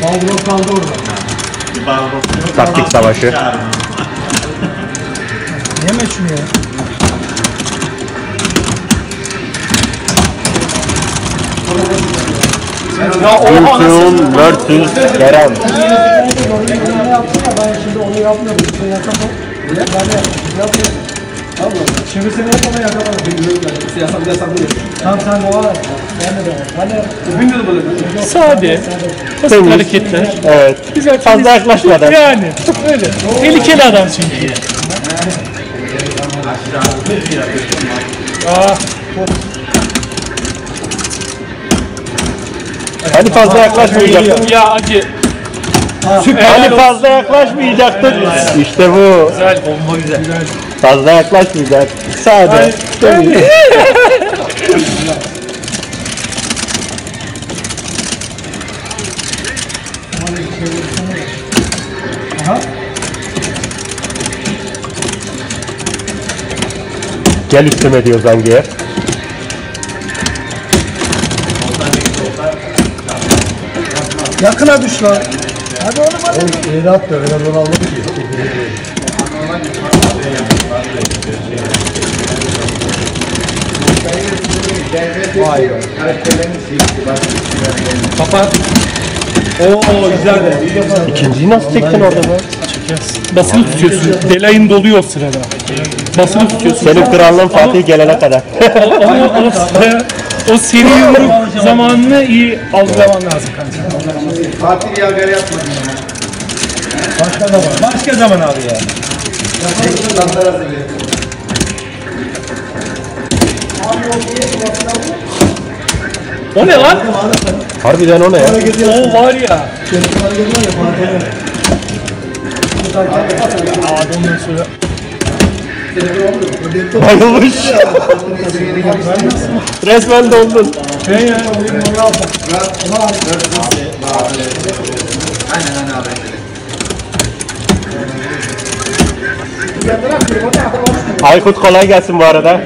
Balgros kaldı orada. Taktik savaşı. Yeme şunu ya. Gülsün versus Kerem. Ben şimdi onu yapmıyorum. Sen yapamam. Ben yapıyorum. Şimdi seni yapmama yapamadım. Siyasal Tamam sen devam et. Ben de yapıyorum. Sade, basit hareketler. Evet. Güzel. Fazla yaklaşmadan. Yani öyle. Tehlikeli adam çünkü. Hani fazla yaklaşmayacaktın. Ya acı. Hani fazla yaklaşmayacaktın. İşte bu. Güzel, bomba güzel. Fazla yaklaşmayacak. Sade. Gel üstüme diyor Zangi'ye. Yakına düş lan. Hadi oğlum hadi. Oğlum ileri at da biraz onu almak ki. Vay be. Kapat. Oo güzel de. İkinciyi nasıl çektin orada be? Basılı tutuyorsun. Delayın doluyor o sırada. Basılı tutuyorsun. Senin krallığın Fatih gelene kadar. O seri yumruk zamanını iyi algılaman lazım kanka. Fatih yagar yapmadın ama. Başka zaman. Başka zaman abi ya. O ne lan? Harbiden o ne ya? O var ya. Adamdan sonra. Bayılmış. Resmen dondun. Aykut kolay gelsin bu arada.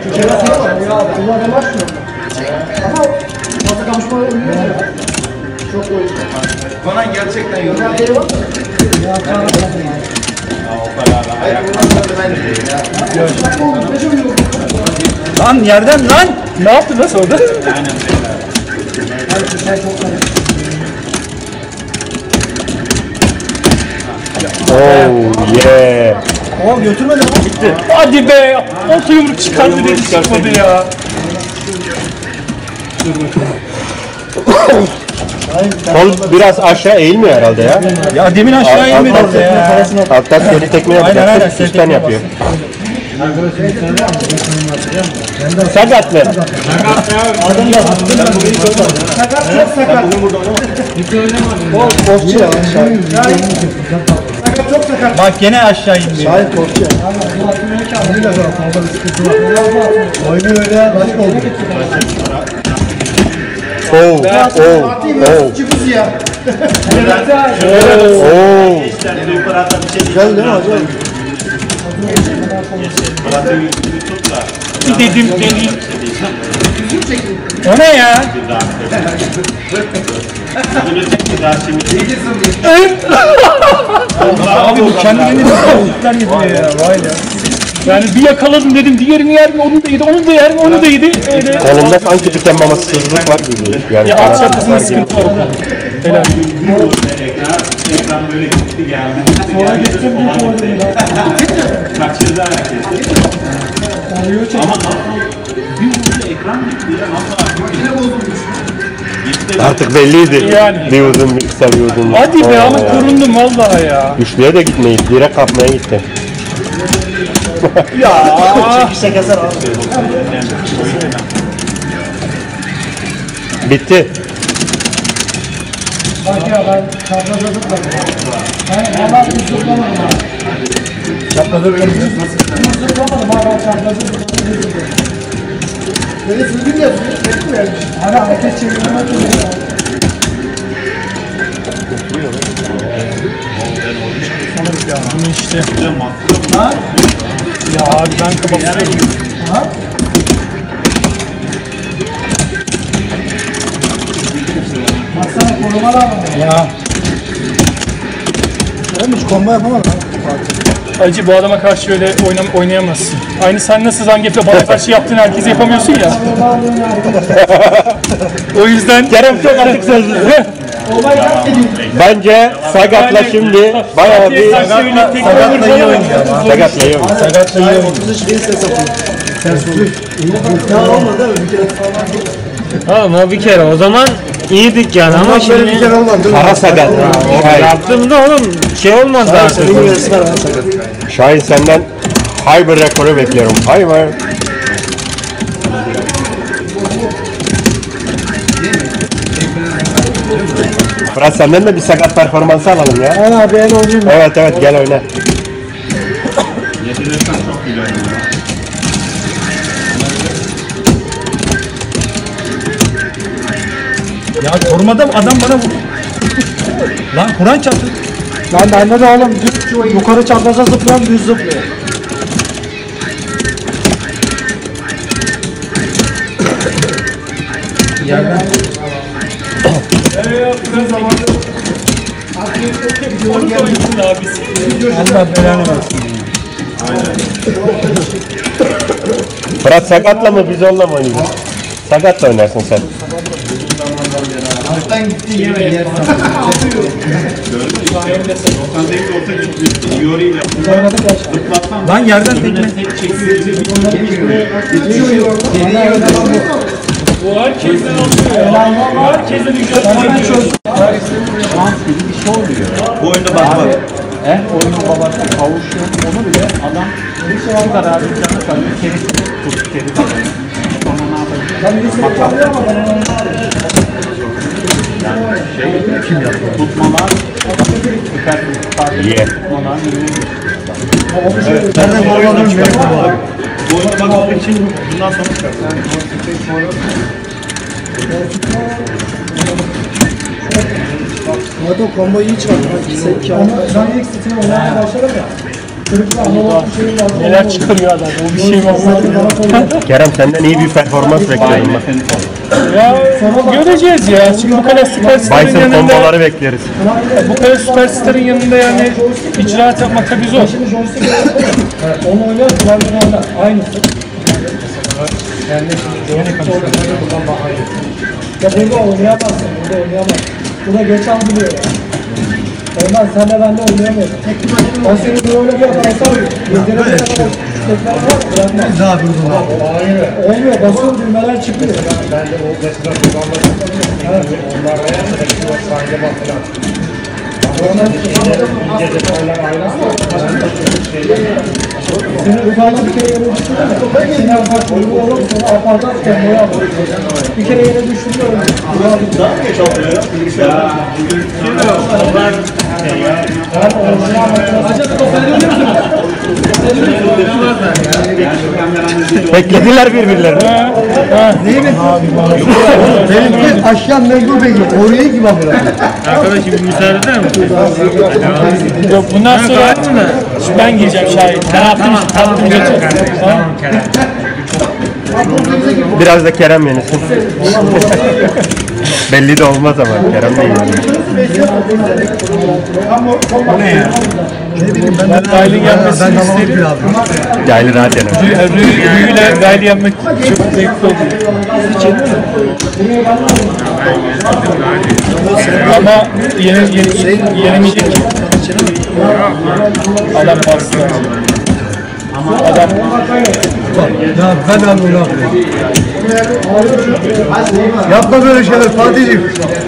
Konan gerçekten yoruldu. Lan yerden lan. Ne yaptı nasıl orada? Oh yeah. Oğlum götürmedi mi? Gitti. Hadi be. Orta yumruk çıkardı dedi çıkmadı ya. Kol biraz aşağı eğilmiyor herhalde ya. Ya demin aşağı inmedi orada ya. Alttan seri tekme yapacaksın. Üstten yapıyor. Sakat mı? Korkçu ya. Bak gene aşağı indi. Şahin korkçu ya. Oyunu öyle başka oldu. Oh, oh, oh. Çıkız ya. Oh. Güzel değil mi hocam? Bir dedim deneyim. O ne ya? Abi bu kendi kendine tavuklar gidiyor ya. Vay ya. Yani bir yakaladım dedim diğerini yer mi onu da yedi onu da yer mi onu da yedi. Öyle. Kolumda sanki tüken mamasızlık var gibi. Yani Ya alt çapısında sıkıntı var. Helal. Ekran böyle gitti geldi. Sonra geçtim kaçırdı hareketi. Ama bir vurdu ekran gitti ya. Makine bozulmuş. artık belliydi. Yani. Bir uzun bir kısa bir uzun. Hadi be ama Oo. korundum vallahi ya. Üçlüye de gitmeyiz. Direkt kapmaya gitti. Ya. Çekişe keser abi. Bitti. Bak ya ben çapraza zıpladım. Ben valla bir zıplamadım ha. Çapladı böyle. Zıplamadım ha ben çapraza zıpladım. Böyle sürgün de yapıyor. Tek mi vermiş? Hani hareket çevirmek oluyor. Bunu işte. Ya abi ben kapatıyorum. Baksana korumalar var. Ya. Oğlum hiç combo yapamadım. Acı bu adama karşı öyle oynayamazsın. Aynı sen nasıl Zangief'le bana karşı yaptığın herkese yapamıyorsun ya. O yüzden Kerem çok açık sözlü. Bence Sagat'la şimdi bayağı bir Sagat'la iyi oynuyor. Sagat'la iyi oynuyor. Sagat'la iyi oynuyor. 33 bin ses atıyor. Ya olmadı mı? Bir kere Oğlum o bir kere o zaman iyiydik yani ama böyle bir şimdi kere olmadı değil mi? Kara Sagat. Şahin. yaptığımda oğlum şey olmadı artık. Senin yarısı var ben sakat. Şahin senden Hyper rekoru bekliyorum. Hyper. Fırat senden de bir Sagat performansı alalım ya. Aynen abi el oynayayım. Evet evet gel oyna. Getirirsen çok güzel olur. Ya korumada adam bana vurdu. Lan Kur'an çarptı. Lan bende de oğlum düz yukarı çapraza zıplayan düz zıplıyor. Yerden. Allah belanı versin. Fırat Sagat'la mı biz onunla mı oynayacağız? Sagat'la oynarsın sen. Alttan gitti yeme yer. Sen de olsa çok güzel. Yoriyle zıplatsan Lan yerden tekme. tek çekiyor. bu herkesten alıyor. Herkesten ücret alıyor. Bu oyunda bak bak. Oyunun babası kavuşuyor. Onu bile adam şu kadar canı kalıyor. Kerisi tut kerisi. Sonra ne yapacak? Kim yaptı? Tutmalar. Ye. Tutmalar. Nereden korumadın bilmiyorum. Bu oyunda bak için bundan sonra çıkar. Evet o komboyu iyi çıkarttı. Ben ilk setini oynamaya başladım ya. Çocuklar analog bir şeyim var. Neler çıkarıyor adam. O bir şey var. Kerem senden iyi bir performans bekliyorum ben. Ya göreceğiz ya. Şimdi bu kadar süperstarın Bison yanında, komboları bekleriz. bu kadar süperstarın yanında yani icraat yapmak tabii zor. Şimdi joystick evet, onu oynuyoruz. Klavyeyi oynar. Aynısı. Yani buradan daha iyi. Ya burada oynayamazsın. Burada oynayamazsın. Bu da geçen biliyor ya. Ondan sen de ben de oynayamıyorsun. Ben seni böyle bir yaparsam yedirene kadar tekrar var bırakmaz. Biz daha durdum abi. Olmuyor. Basıyorum düğmeler çıkıyor. Ben de o mesela kullanmak onlar saygıma falan. Seni ufakta bir kere yere düştü mü? Seni ufak uygu olur sonra apartman kendine yapıyor. Bir kere yere düştü mü? Daha mı geç oluyor ya? Bilgisayar. Beklediler birbirlerini. Neyi bekliyorsun? Benimki aşağı mecbur bekliyor. Oraya gibi abi. Arkadaşım müsaade eder misin? Yok bundan sonra ben gireceğim şahit. Ben yaptım işte tatlım geçer. Biraz da Kerem yenesin. Belli de olmaz ama Kerem de yenesin. O ne ya? Ben Gail'in yenmesini isterim. Gayli rahat yener. Rüyüyle Gail'i yenmek çok zevkli oluyor. Ama yenemeyecek. Adam bastı. Adam Ya ben abi onu yapıyorum. Yapma böyle şeyler Fatih'ciğim.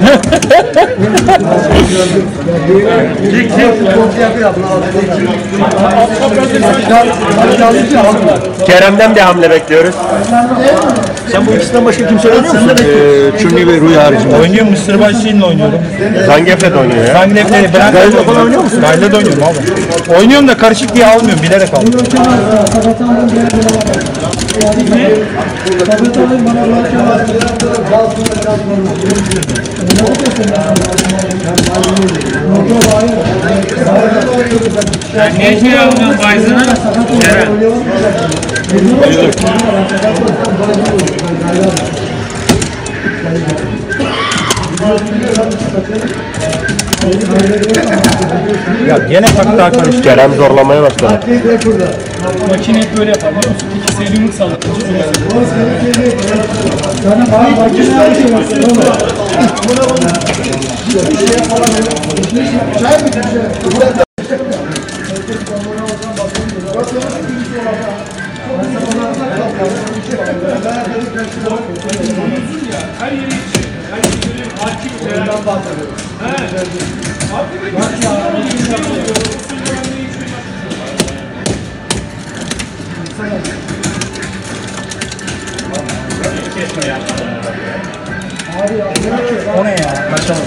Kerem'den bir hamle bekliyoruz. Sen bu ikisinden başka kimse oynuyor musun? Çürni ve Rüya haricinde. Oynuyorum. Mr. Başçı'yla oynuyorum. Zangief'le de oynuyor ya. Zangief'le Gail'le falan oynuyor musun? Gail'le de oynuyorum abi. Oynuyorum da karışık diye almıyorum. Bilerek almıyorum. Niye şey almıyorsun Bison'ı? Kerem. Ya gene tak daha karıştı. Kerem zorlamaya başladı. Makine hep böyle yapar biliyor musun? İki seri yumruk sallatınca Sana bana makine yapıyorsun oğlum. O ne ya? Kaçamadım.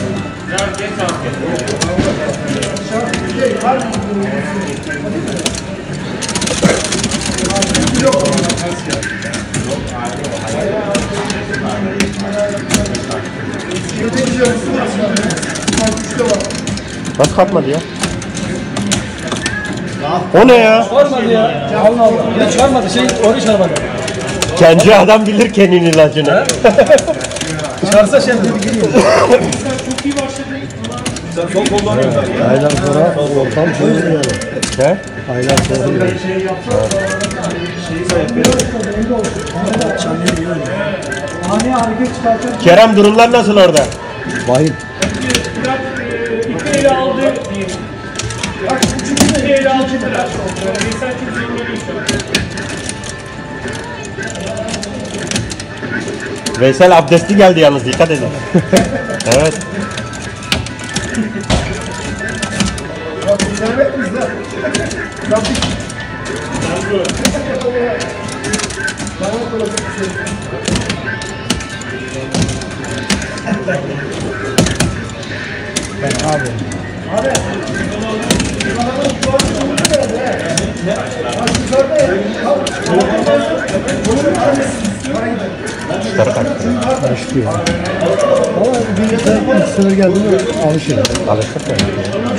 Nasıl kapmadı ya? O ne ya? Çıkarmadı ya. Allah Allah. Ya çıkarmadı onu çıkarmadı. Kendi adam bilir kendinin ilacını. Çıkarsa şimdi bir giriyor. Aylar sonra ortam çözülüyor yani. He? Aylar sonra. Hani hareket çıkartır. Kerem durumlar nasıl orada? Vahim. İki ele aldı. İki ele aldı. Veysel kimse yoruluyor şu an. Veysel abdestli geldi yalnız, dikkat edin. Evet. Çıkarı taktı. Başlıyor. Ama bir sınır geldi mi alışır. Alıştık mı?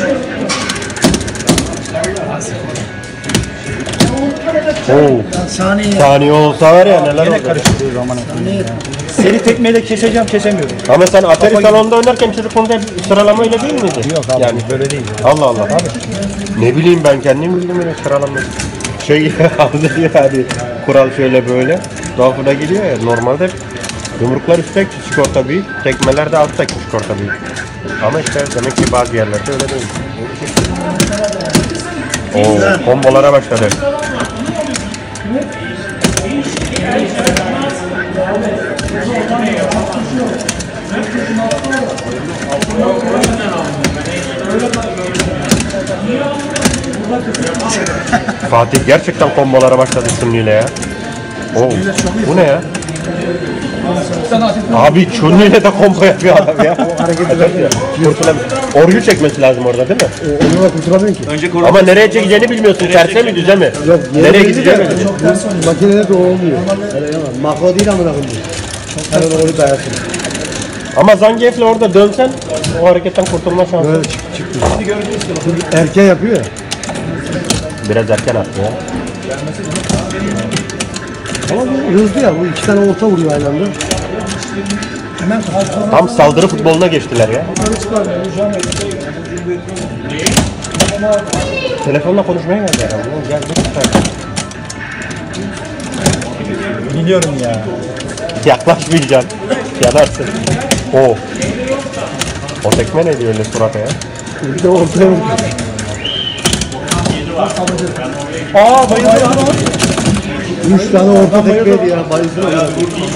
Oo. Saniye olsa var ya neler olur. Karıştırıyor zaman. Seri tekmeyle keseceğim, kesemiyorum. Ama sen Atari salonunda oynarken çocukluğunda hep sıralamayla değil miydi? Yok abi, Yani böyle değil. Allah Allah. Ne bileyim ben kendim bildim öyle sıralamayı. Şey anlıyor yani kural şöyle böyle. Tuhafına gidiyor ya normalde hep yumruklar üstte küçük orta büyük, tekmeler de altta küçük orta büyük. Ama işte demek ki bazı yerlerde öyle değil. Oo, kombolara başladı. Fatih gerçekten kombolara başladı Chun-Li'yle ya. Oo, bu ne ya? Abi Chun-Li'yle de combo yapıyor adam ya. Kurtulamıyor. Orgu çekmesi lazım orada değil mi? Onu da kurtulamıyorsun ki. Ama nereye çekeceğini bilmiyorsun. Terse mi düze mi? Yok, Nereye gideceğini mi? Makinede de o olmuyor. Öyle yapamam. Makro değil amına koyayım. Hemen onu dayasın. Ama Zangief'le orada dönsen o hareketten kurtulma şansı. Böyle çıktı. Çünkü erken yapıyor ya. Biraz erken attı ya. Ama bu hızlı ya. Bu iki tane orta vuruyor aynı anda. Tam saldırı futboluna geçtiler ya. Telefonla konuşmaya geldi herhalde. Gel Biliyorum ya. yaklaşmayacaksın. Yanarsın. O tekme ne diyor öyle surata ya? Bir de ortaya vuruyor. Aa bayıldım. 3 tane orta tekmeydi ya. Bayılsın.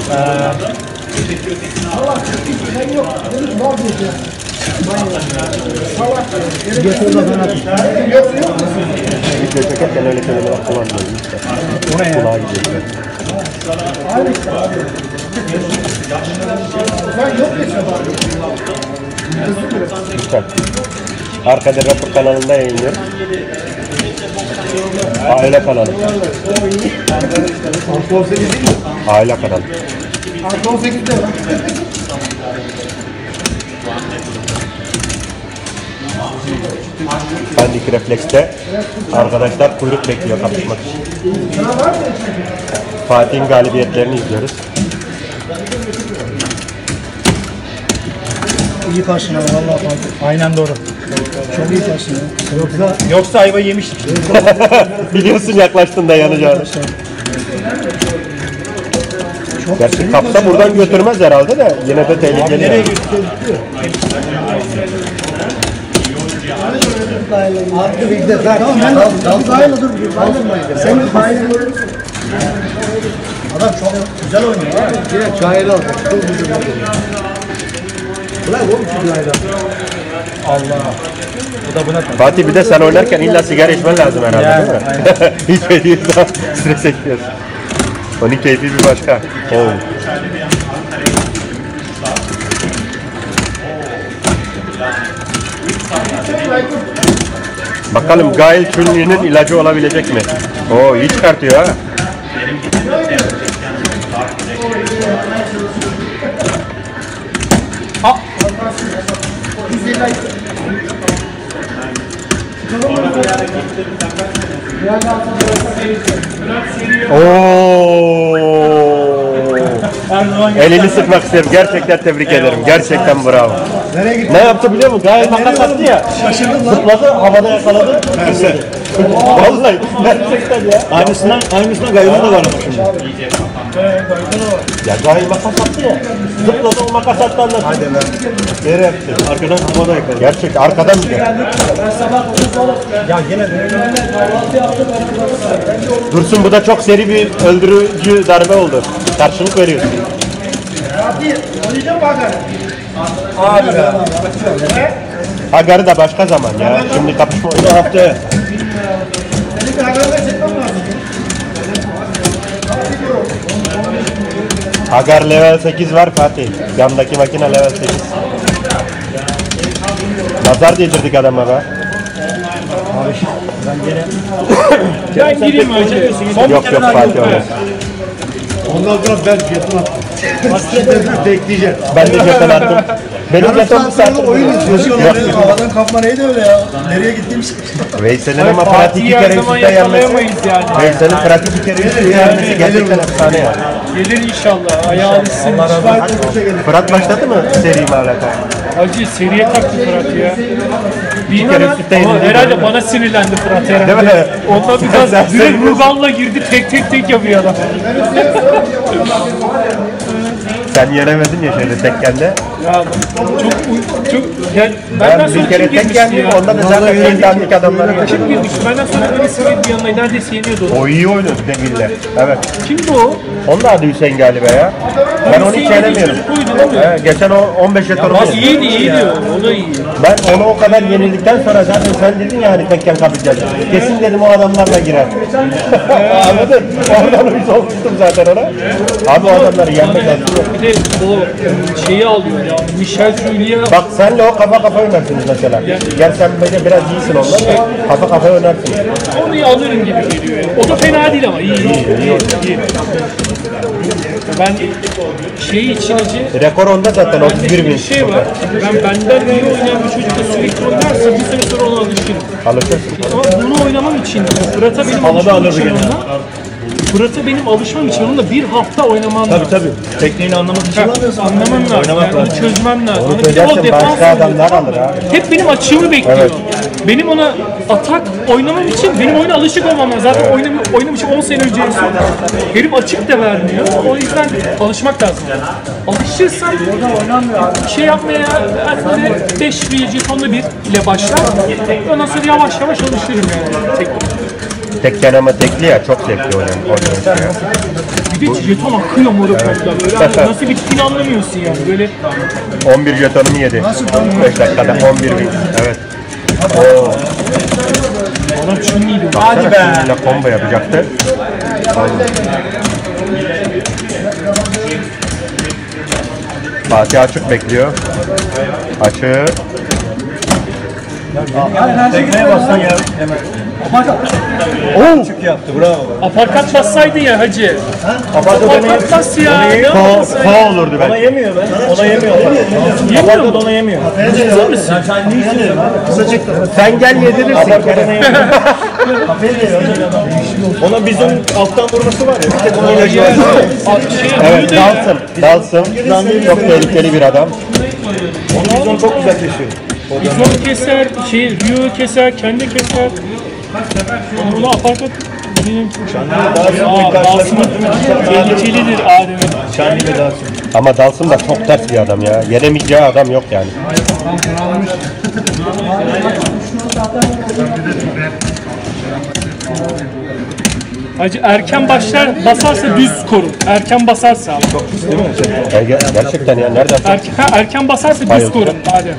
Video çekerken öyle kelimeler kullanmıyorum. O ne ya? Kulağa gidiyor. Lütfen. Arkada Rapper kanalında yayınlıyor. Aile kanalı. Aile kanalı. Pendik Refleks'te arkadaşlar kuyruk bekliyor kapışmak için. Fatih'in galibiyetlerini izliyoruz. İyi karşına vallahi. Aynen doğru. Çok iyi taşın. Yoksa ayva yemiştik. Biliyorsun yaklaştığında yanacağını. Gerçi kapsa buradan götürmez herhalde de yine de tehlikeli. Yani. Artı bir de tamam ben dal dur. Sen bir bayram. Adam çok güzel oynuyor ha. Direkt çayını aldı. Çok güzel oynuyor. Bırak oğlum şu çayını. Fatih bir de sen oynarken illa sigara içmen lazım herhalde değil mi? Hiç öyle değilse stres ekliyorsun. Onun keyfi bir başka. Oo. Bakalım Gail Chun-Li'nin ilacı olabilecek mi? Oo iyi çıkartıyor ha. Elini sıkmak isterim. Gerçekten tebrik ederim. Gerçekten bravo. Ne yaptı biliyor musun? Gayet makas attı ya. Zıpladı, havada yakaladı. Vallahi gerçekten ya. Aynısına gayrı da var şimdi. Ya gayet makas attı ya. Zıpladı o makas attı anlattı. Hadi be. Yere yaptı. Arkadan havada yakaladı. Gerçekten arkadan bir de. Ya yine Dursun bu da çok seri bir öldürücü darbe oldu. Karşılık veriyorsun. Hagar'ı da başka zaman ya. Şimdi kapışma oyunu haftaya. Hagar level 8 var Fatih. Yandaki makine level 8. Nazar değdirdik adama be. Ben gireyim önce. Yok Fatih öyle. Ondan sonra ben jeton attım. Bekleyeceğim. Ben de jeton attım. Benim jeton bir saat oyun izliyorsun. Havadan kapma neydi öyle ya? Nereye gittiğimiz? Veysel'in ama pratik iki kere üstte yenmesi. Yani. Veysel'in pratik iki kere üstte yenmesi gerçekten efsane ya. Gelir inşallah. Ayağı alışsın. Fırat başladı mı seri mi alaka? Acı seriye taktı Fırat ya. Bir kere üstte Ama yenildi. herhalde bana sinirlendi Fırat herhalde. Değil mi? Ondan biraz direkt Rugal'la girdi tek yapıyor adam. Sen yenemedin ya şöyle tekkende. Ya çok yani Ben sonra bir kere kim tek girmişti yendim. ya? Onda da zaten en dandik adamları Kim getirdim. girmişti? Benden sonra birisi bir yanına neredeyse yeniyordu onu. O iyi oynuyordu Demir'le. Evet. Kimdi o? Onun da adı Hüseyin galiba ya. Ben onu hiç yenemiyorum. Çocuk değil mi? He, geçen o 15 jetonumu Bak yedim. iyiydi o da iyi. Ben onu o kadar yenildikten sonra zaten sen dedin ya hani tekken kapacağız. Kesin dedim o adamlarla girer. Anladın? Oradan uyuz olmuştum zaten ona. Abi o adamları yenmek lazım. Bir de o şeyi alıyor ya. Michel Julia. Bak senle o kafa kafa oynarsınız mesela. Gel sen böyle biraz iyisin ondan da kafa kafa oynarsın. Onu alırım gibi geliyor. Yani. O da fena değil ama iyi. Ben şey için acı Rekor onda zaten 31 bin. bir şey var. Benden iyi oynayan bir çocukla sürekli oynarsa bir süre sonra ona alışırım. Alışırsın. Ama bunu oynamam için Fırat'a benim alışmam için onunla Fırat'a benim alışmam için onunla bir hafta oynamam lazım. Tabii. Tekniğini anlamak için. Anlamam lazım. Oynamak Yani onu lazım. çözmem lazım. Onu Bir de o söylersen defans başka oynuyor, adamlar tamam mı? alır ha. Hep benim açığımı bekliyor. Evet. Benim ona atak oynamam için benim oyuna alışık olmam lazım. Zaten oynamışım 10 sene önce en son. Herif açık da vermiyor. O yüzden alışmak lazım. Alışırsam şey yapmaya böyle 5 bir jetonla bir ile başlar. Ondan sonra yavaş yavaş alışırım yani. Tekken ama tekli ya çok zevkli oynamış ya. Bir de jeton akıyor moruklarla böyle hani nasıl bittiğini anlamıyorsun yani böyle 11 jetonumu yedi. 5 dakikada 11 bin. Evet. Oo. adam Chun-Li'ydi. Hadi be. Chun-Li'yle combo yapacaktı. Fatih açık bekliyor. Açık. Tekneye bassan ya hemen. Oo. Çık yaptı bravo. Aparkat bassaydın ya hacı. Aparkat Aparkat bas ya. Ne Ko yapıyorsun? olurdu Ona belki. yemiyor ben. Ona yemiyor. Aparkat ona yemiyor. Ciddi misin? Sen ne istiyorsun abi? Sen gel yedirirsin. Aparkat ona yemiyor. Ona bizon alttan vurması var ya. Bir tek ona ilacı var. Evet dalsın. Dalsın. Çok tehlikeli bir adam. Onu bizon çok güzel kesiyor. Bizon keser, Rio keser, kendi keser. Onu aparkat benim Dalsın'ın tehlikelidir Adem'in. Şanlı'yla Dalsın. Ama Dalsın da çok ters bir adam ya. Yenemeyeceği adam yok yani. Hacı erken başlar, basarsa düz korur. Erken basarsa. Gerçekten ya nereden? Erken basarsa düz Bayıldı. korur Adem.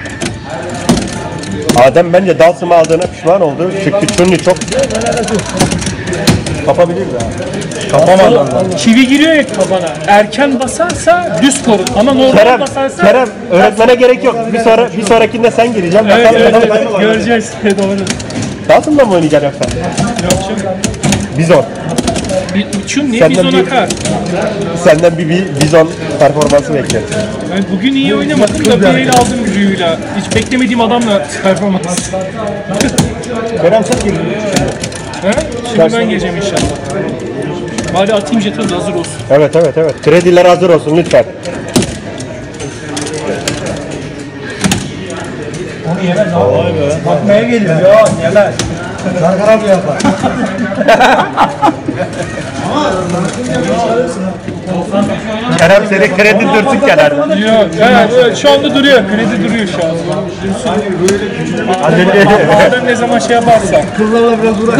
Adem bence Dalsım'ı aldığına pişman oldu. Çünkü Chun-Li çok kapabilir ya. Kapamaz. Çivi giriyor ya kabana. Erken basarsa düz korur. Ama normal basarsa... Kerem öğretmene gerek yok. Bir sonrakinde sen gireceksin. Evet, göreceğiz. Doğru. Dalsım'la mı oynayacaksın yoksa? Yok canım. Bizon. Chun-Li Senden Bizon bir- akar. Senden bir Bizon performansı bekliyorum. Yani bugün iyi oynamadım da bir el aldım Ryu'yla. Hiç beklemediğim adamla performans. Kerem sen girdin. He? Şimdi ben geleceğim inşallah. Bari atayım jetonu da hazır olsun. Evet. Krediler hazır olsun lütfen. Bakmaya geliyor. Yok yemez. Gargara mı yapar? Kerem seni kredi dursun kenarda. Yok, evet, şu anda duruyor. Kredi duruyor şu an. Adem ne zaman şey yaparsa. Kızlarla biraz uğraş.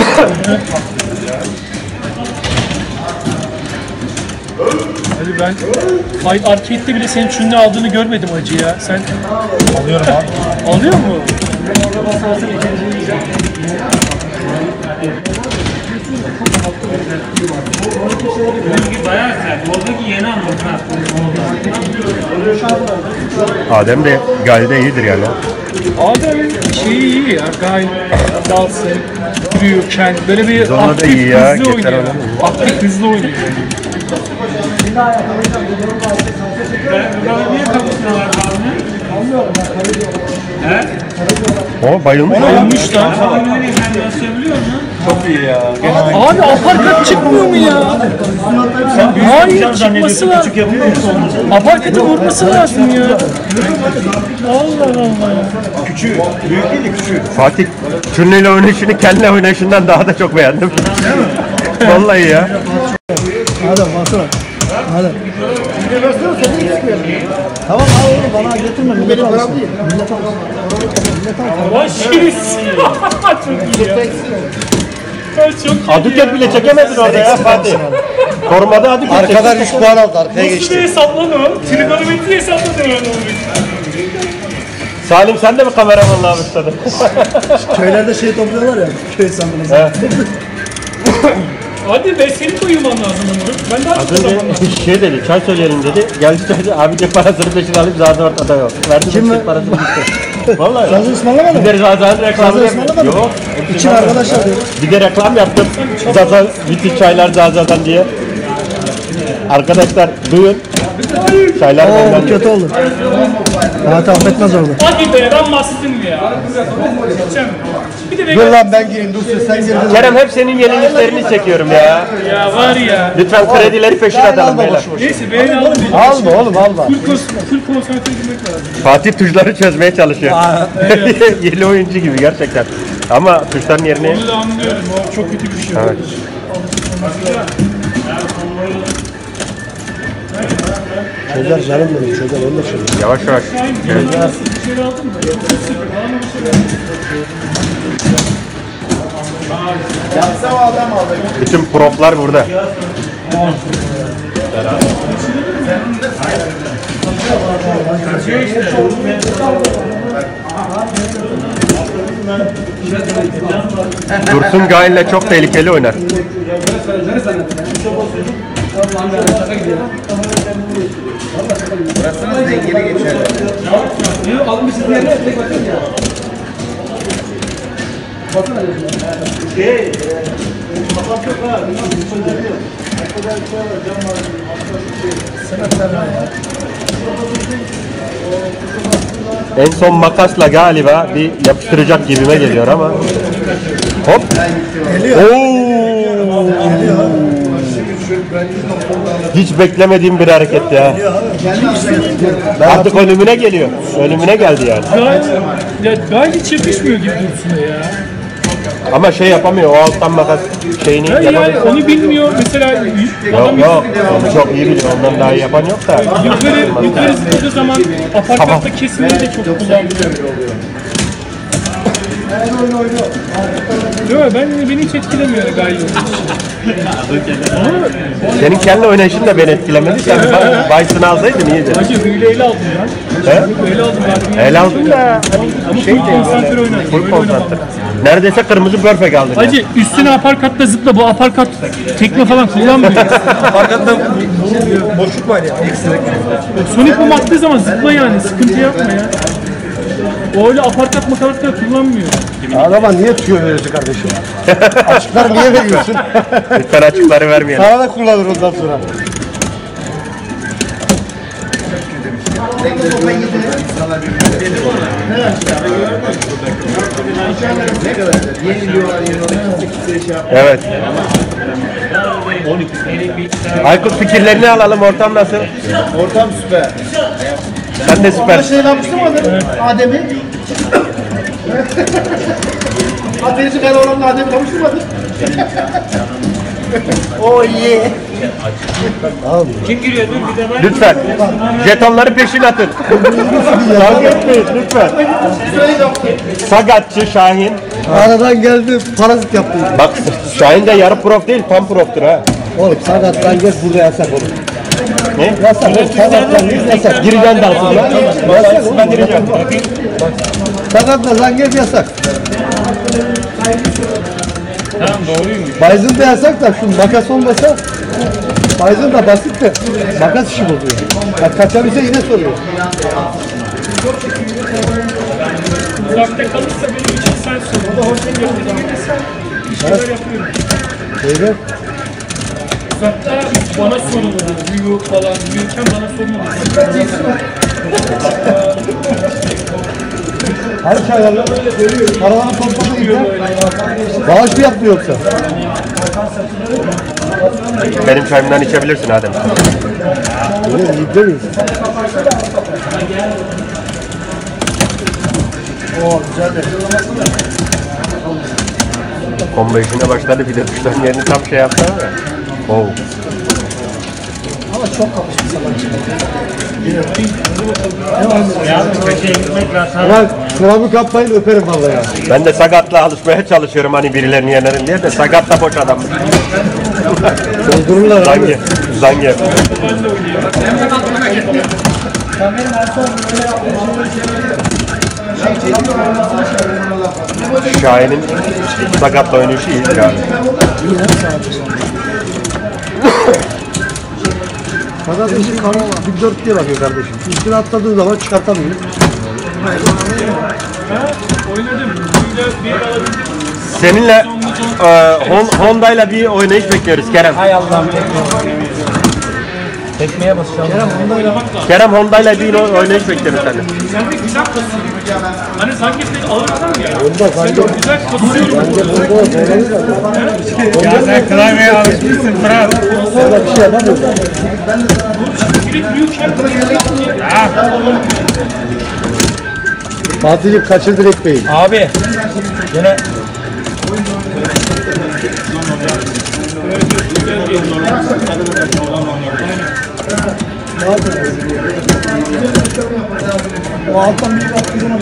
Hadi ben Fight Arcade'de bile senin Chun-Li aldığını görmedim hacı ya. Sen Alıyorum abi. alıyor mu? Adem de Gal'de iyidir yani. Adem'in şeyi iyi ya. Gayet dalsın, yürüyor, kendi. Böyle bir Zonda da aktif iyi ya, hızlı yeter oynuyor. ona. Aktif hızlı oynuyor. O bayılmış. Olmuş da. Çok iyi ya. Abi aparkat çıkmıyor mu ya? Hayır çıkması lazım. Aparkatı vurması lazım ya. Allah Allah. Küçüğü. Büyük değil de küçüğü. Fatih Chun-Li ile oynayışını kendi oynayışından daha da çok beğendim. Vallahi ya. Hadi baksana. Hadi. Tamam al onu bana getirme. Millet alsın. Millet alsın. Vay şiris. Çok iyi ya. Çok iyi Aduket bile çekemedin orada ya Fatih. Korumada Aduket Arkadan 3 puan aldı. Arkaya Nasıl bir geçti. hesaplan o? Trigonometri hesapladı öyle Salim sen de mi kameramanla başladın? Köylerde şey topluyorlar ya. Köy sandığınızı. Hadi be senin de uyuman lazım onu. Ben de Az açmadım. önce şey dedi, çay söyleyelim dedi. Geldi çaycı, abi cep parasını peşine alıp zaten ortada yok. Verdi Kim cep mi? parasını gitti. Vallahi. Gazı ısmarlamadı mı? Bir de zaten reklam Gazı ısmarlamadı mı? Yok. İçin arkadaşlar diyor. Bir de reklam yaptım. Zaten bitti çaylar zaten diye. Arkadaşlar duyun. Çaylar Oo benden. bu kötü oldu. Rahat affetmez orada. Hadi be ben bastım ya. Geçeceğim. Bir de Dur be lan ben gireyim. Dur sen girdin. Kerem hep senin yeniliklerini çekiyorum ya. ya var ya. Lütfen kredileri peşin atalım beyler. Neyse beğeni aldım. Alma oğlum alma. Full konsantre girmek lazım. Fatih tuşları çözmeye çalışıyor. Yeni oyuncu gibi gerçekten. Ama tuşların yerini... Onu da anlıyorum. O çok kötü bir şey. Evet. Çözer canım benim çözer onu da çözer. Yavaş yavaş. Evet. Bir şey aldın mı? Yoksa sıfır. Bana bir şey Bütün proplar burada. Dursun Gail'le çok tehlikeli oynar. En son makasla galiba bir yapıştıracak gibime geliyor ama. Hop. Oo. Hiç beklemediğim bir hareket ya. Artık önümüne geliyor. Önümüne geldi yani. Gayet hiç yakışmıyor gibi Dursun'a ya. Ama şey yapamıyor. O alttan makas şeyini Yani yapamıyor. onu bilmiyor. Mesela adam Yok. Onu çok iyi biliyor. Ondan daha iyi yapan yok da. yukarı zıpladığı zaman aparkatta kesmeyi de çok kullanmıyor. Yok beni hiç etkilemiyor gayet. Senin kendi oynayışın da beni etkilemedi. Sen Bison'ı alsaydın iyiydi. Hacı böyle ele aldım lan. He? Böyle aldım abi. El aldın da Ama şey full konsantre oynadım. full konsantre. Neredeyse kırmızı perfect aldın yani. Hacı üstüne aparkatla zıpla. Bu aparkat tekme falan kullanmıyor. Arkadan boşluk var ya. Ekstra. Sonic boom attığı zaman zıpla yani. Sıkıntı yapma ya. O öyle aparkat makaratla kullanmıyor. Adama niye tüyo veriyorsun kardeşim? Açıklar niye veriyorsun? Lütfen açıkları vermeyelim. Sana da kullanır ondan sonra. Evet. Aykut fikirlerini alalım. Ortam nasıl? Ortam süper. Sen de süper. Şey yapıştırmadın Adem'i. Ateşi kara olanla Adem'i kavuşturmadın. Oh yeah. Lütfen. Jetonları peşin atın. Kavga etmeyin lütfen. Sagatçı Şahin. Aradan geldi parazit yaptı. Bak Şahin de yarı prof değil, tam proftur ha. Oğlum sakattan gel burada yasak oğlum. Ne? Yasak oğlum sakattan gel yasak. Gireceğim dansına. Yasak oğlum. Ben gireceğim. Sakatla gel yasak. Tamam doğruymuş. Bayzın da yasak da şu makas olmasa Bayzın da basit de makas işi bozuyor. Ya kaçabilse yine soruyor. Uzakta kalırsa benim için sen sor. O da hoşuna gelirse bir şeyler yapıyorum. Öyle. Uzakta bana sorulur. Büyük falan. Büyürken bana sorulur. Her çaylarla paralarını topladı gider. Bağış mı yaptı yoksa? Benim çayımdan içebilirsin Adem. Öyle iyi değil miyiz? Oo güzel de. Combo işine başladı, bir de tuşların yerini tam şey yaptı ama. Oh. Ama çok kapışmış savaşçı. Ulan sıramı kapmayın öperim vallahi ya. Ben de Sagat'la alışmaya çalışıyorum hani birilerini yenerim diye de Sagat da boş adam. Doldururlar abi. Zange. Şahin'in Sagat'la oynayışı iyi yani. Fakat işin kanı bir dört diye bakıyor kardeşim. Üstüne atladığı zaman çıkartamıyor. Oynadım. Bir alabildim. Seninle Honda'yla bir oynayış bekliyoruz Kerem. Hay Allah'ım tekmeye basacağım. Kerem Honda'yla bir oynayış bekliyoruz senden. Sen de güzel kasıyorsun. Hani Zanget'te alırsan ya. Onda Sen kanka. çok güzel kasıyorsun. Ya sen klavyeye alışmışsın Fırat. Orada bir şey yapamıyor. Direkt büyük şey. Fatih'im kaçır direkt beyin. Abi gene O alttan bir baktığı zaman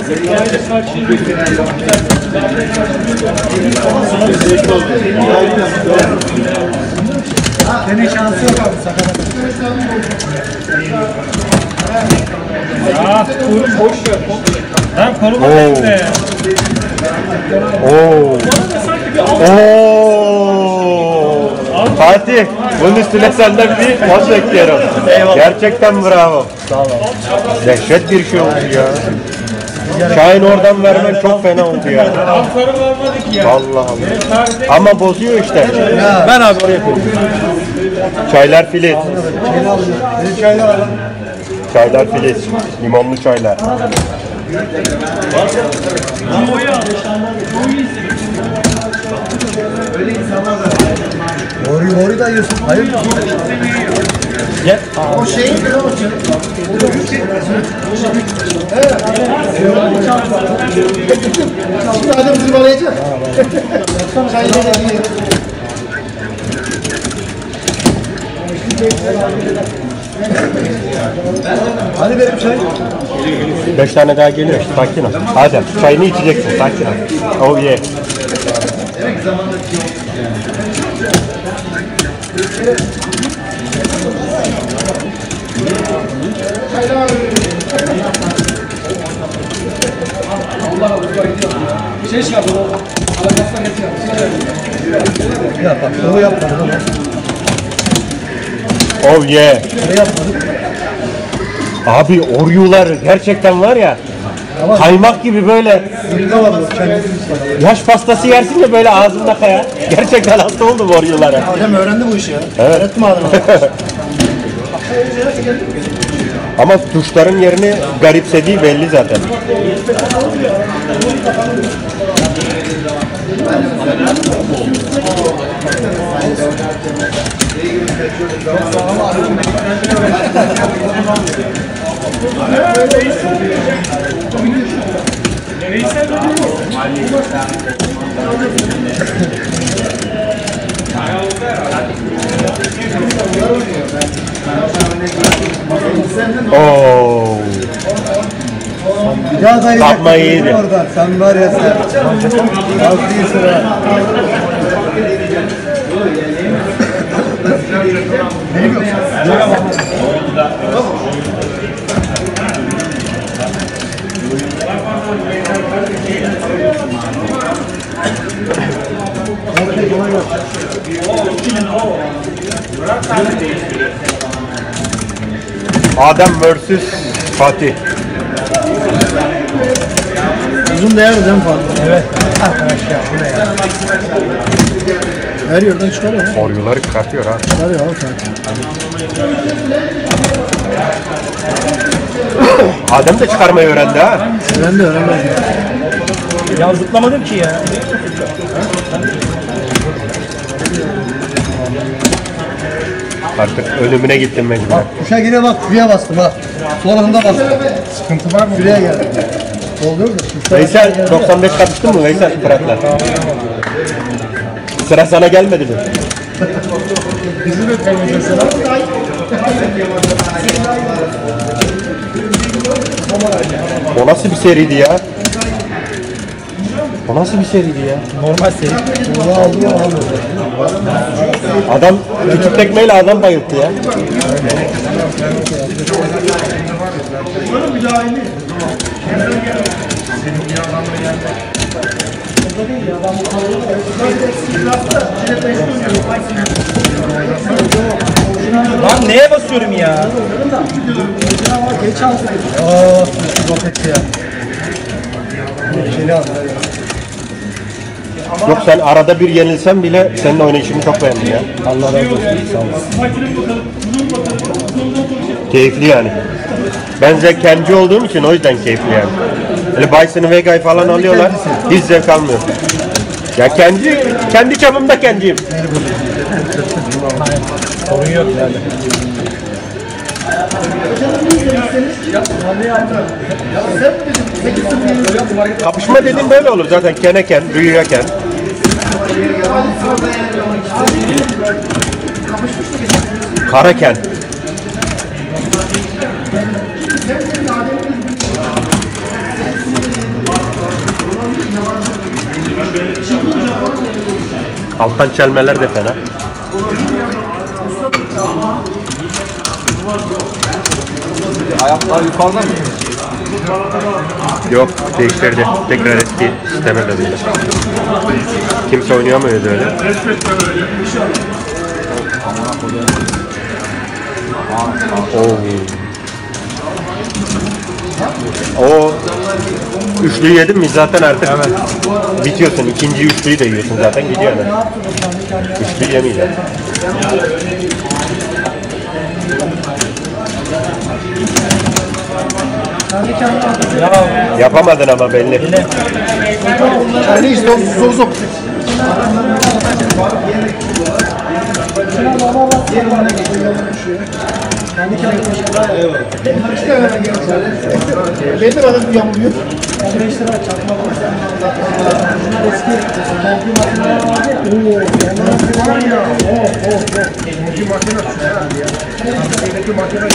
senin şansı yok abi sakata. Ya korun boş ver. lan koruma tekme. Oo. Sanki bir Oo. Fatih, bunun üstüne senden bir poz bekliyorum. Gerçekten bravo. Sağ ol. Dehşet bir şey oldu ya. Şahin oradan vermen çok fena oldu ya. Ankara varmadık ya. Allah Allah. Ama bozuyor işte. Ben abi oraya koyayım. Çaylar filiz. Benim çaylar alın. Çaylar filiz. Limonlu çaylar. Doğu'yu al. Doğu'yu izledim. Oryu da yiyorsun. Hayır. O şey ne o şey? Şimdi adam zırvalayacak. Çayını da yiyin. Hadi benim çay. 5 tane daha geliyor. Sakin ol. Adem çayını içeceksin. Sakin ol. Oh yeah. Ya bak onu yapmadım ama. Oh yeah. Ne yapmadık? Abi Oreo'lar gerçekten var ya. Kaymak gibi böyle Üründe var o kendisi sana. yaş pastası yersin ya böyle ağzında kaya. Gerçekten hasta oldum Oreo'lara. Adem öğrendi bu işi ya. Evet. Öğrettim Adem'e. Ama tuşların yerini garipsediği belli zaten. Oo. Bir daha da Kapma iyiydi. Oradan. Sen var ya sen. Az değilsin ha. Adem vs Fatih. Uzun değer değil mi Fatih? Evet. Arkadaşlar bu ne ya? Her yerden çıkarıyor ha. Oreo'ları çıkartıyor ha. Çıkarıyor abi Fatih. Adem de çıkarmayı öğrendi ha. Ben de öğrenmedim. Ya zıplamadım ki ya. Artık ölümüne gittim mecburen. Kuşa yine bak şuraya bastım ha. Son anda bastım. Sıkıntı var mı? Şuraya geldim. Doldur mu? Veysel 95 kapıştın mı Veysel Fırat'la? Sıra sana gelmedi mi? Bizi de temizlesin. O nasıl bir seriydi ya? O nasıl bir seriydi ya? Normal seri. Bunu aldım ya aldım. Adam küçük tekmeyle adam bayılttı ya. Lan neye basıyorum ya? Aaa roket ya. Şeyini aldım. Yok sen arada bir yenilsen bile senin oynayışını çok beğendim ya. Allah razı olsun. Sağ olasın. Keyifli yani. Ben zevkenci olduğum için o yüzden keyifli yani. Öyle Bison'ı Vega'yı falan alıyorlar. Hiç zevk almıyor. Ya kendi çapımda kenciyim. Sorun yok yani. Kapışma dediğim böyle olur zaten keneken, büyüyorken. Karaken. Alttan çelmeler de fena. Ayaklar yukarıda mı? Yok değiştirdi. Tekrar eski sisteme döndü. Kimse oynayamıyordu öyle. O üçlüyü yedin mi zaten artık bitiyorsun. İkinci üçlüyü de yiyorsun zaten gidiyor hemen. Üçlüyü yemeyeceksin. Yapamadın ama belli. Yani işte soru sok. Benim adam yamuluyor. 15 lira çakmak. Bunlar eski kombi makineler vardı ya. Oo, onlar var ya. Kombi makine herhalde ya. Şeydeki makine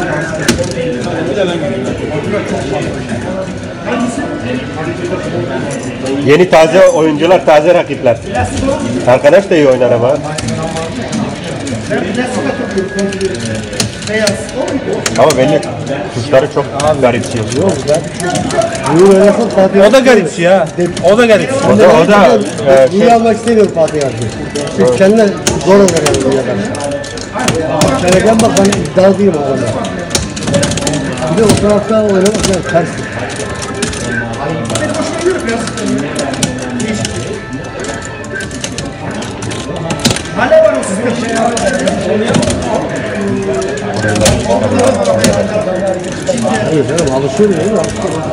Yeni taze oyuncular, taze rakipler. Arkadaş da iyi oynar ama. Ama belli kuşları çok garipsiyor. O da garipsi ya. O da garipsi. O da Niye almak istemiyorum Fatih abi. Çünkü kendine zor olur yani dünyada. Şereken bak ben iddialı değilim o konuda. Bir de o tarafta oynamak yani ters. Hayır canım alışıyor değil mi?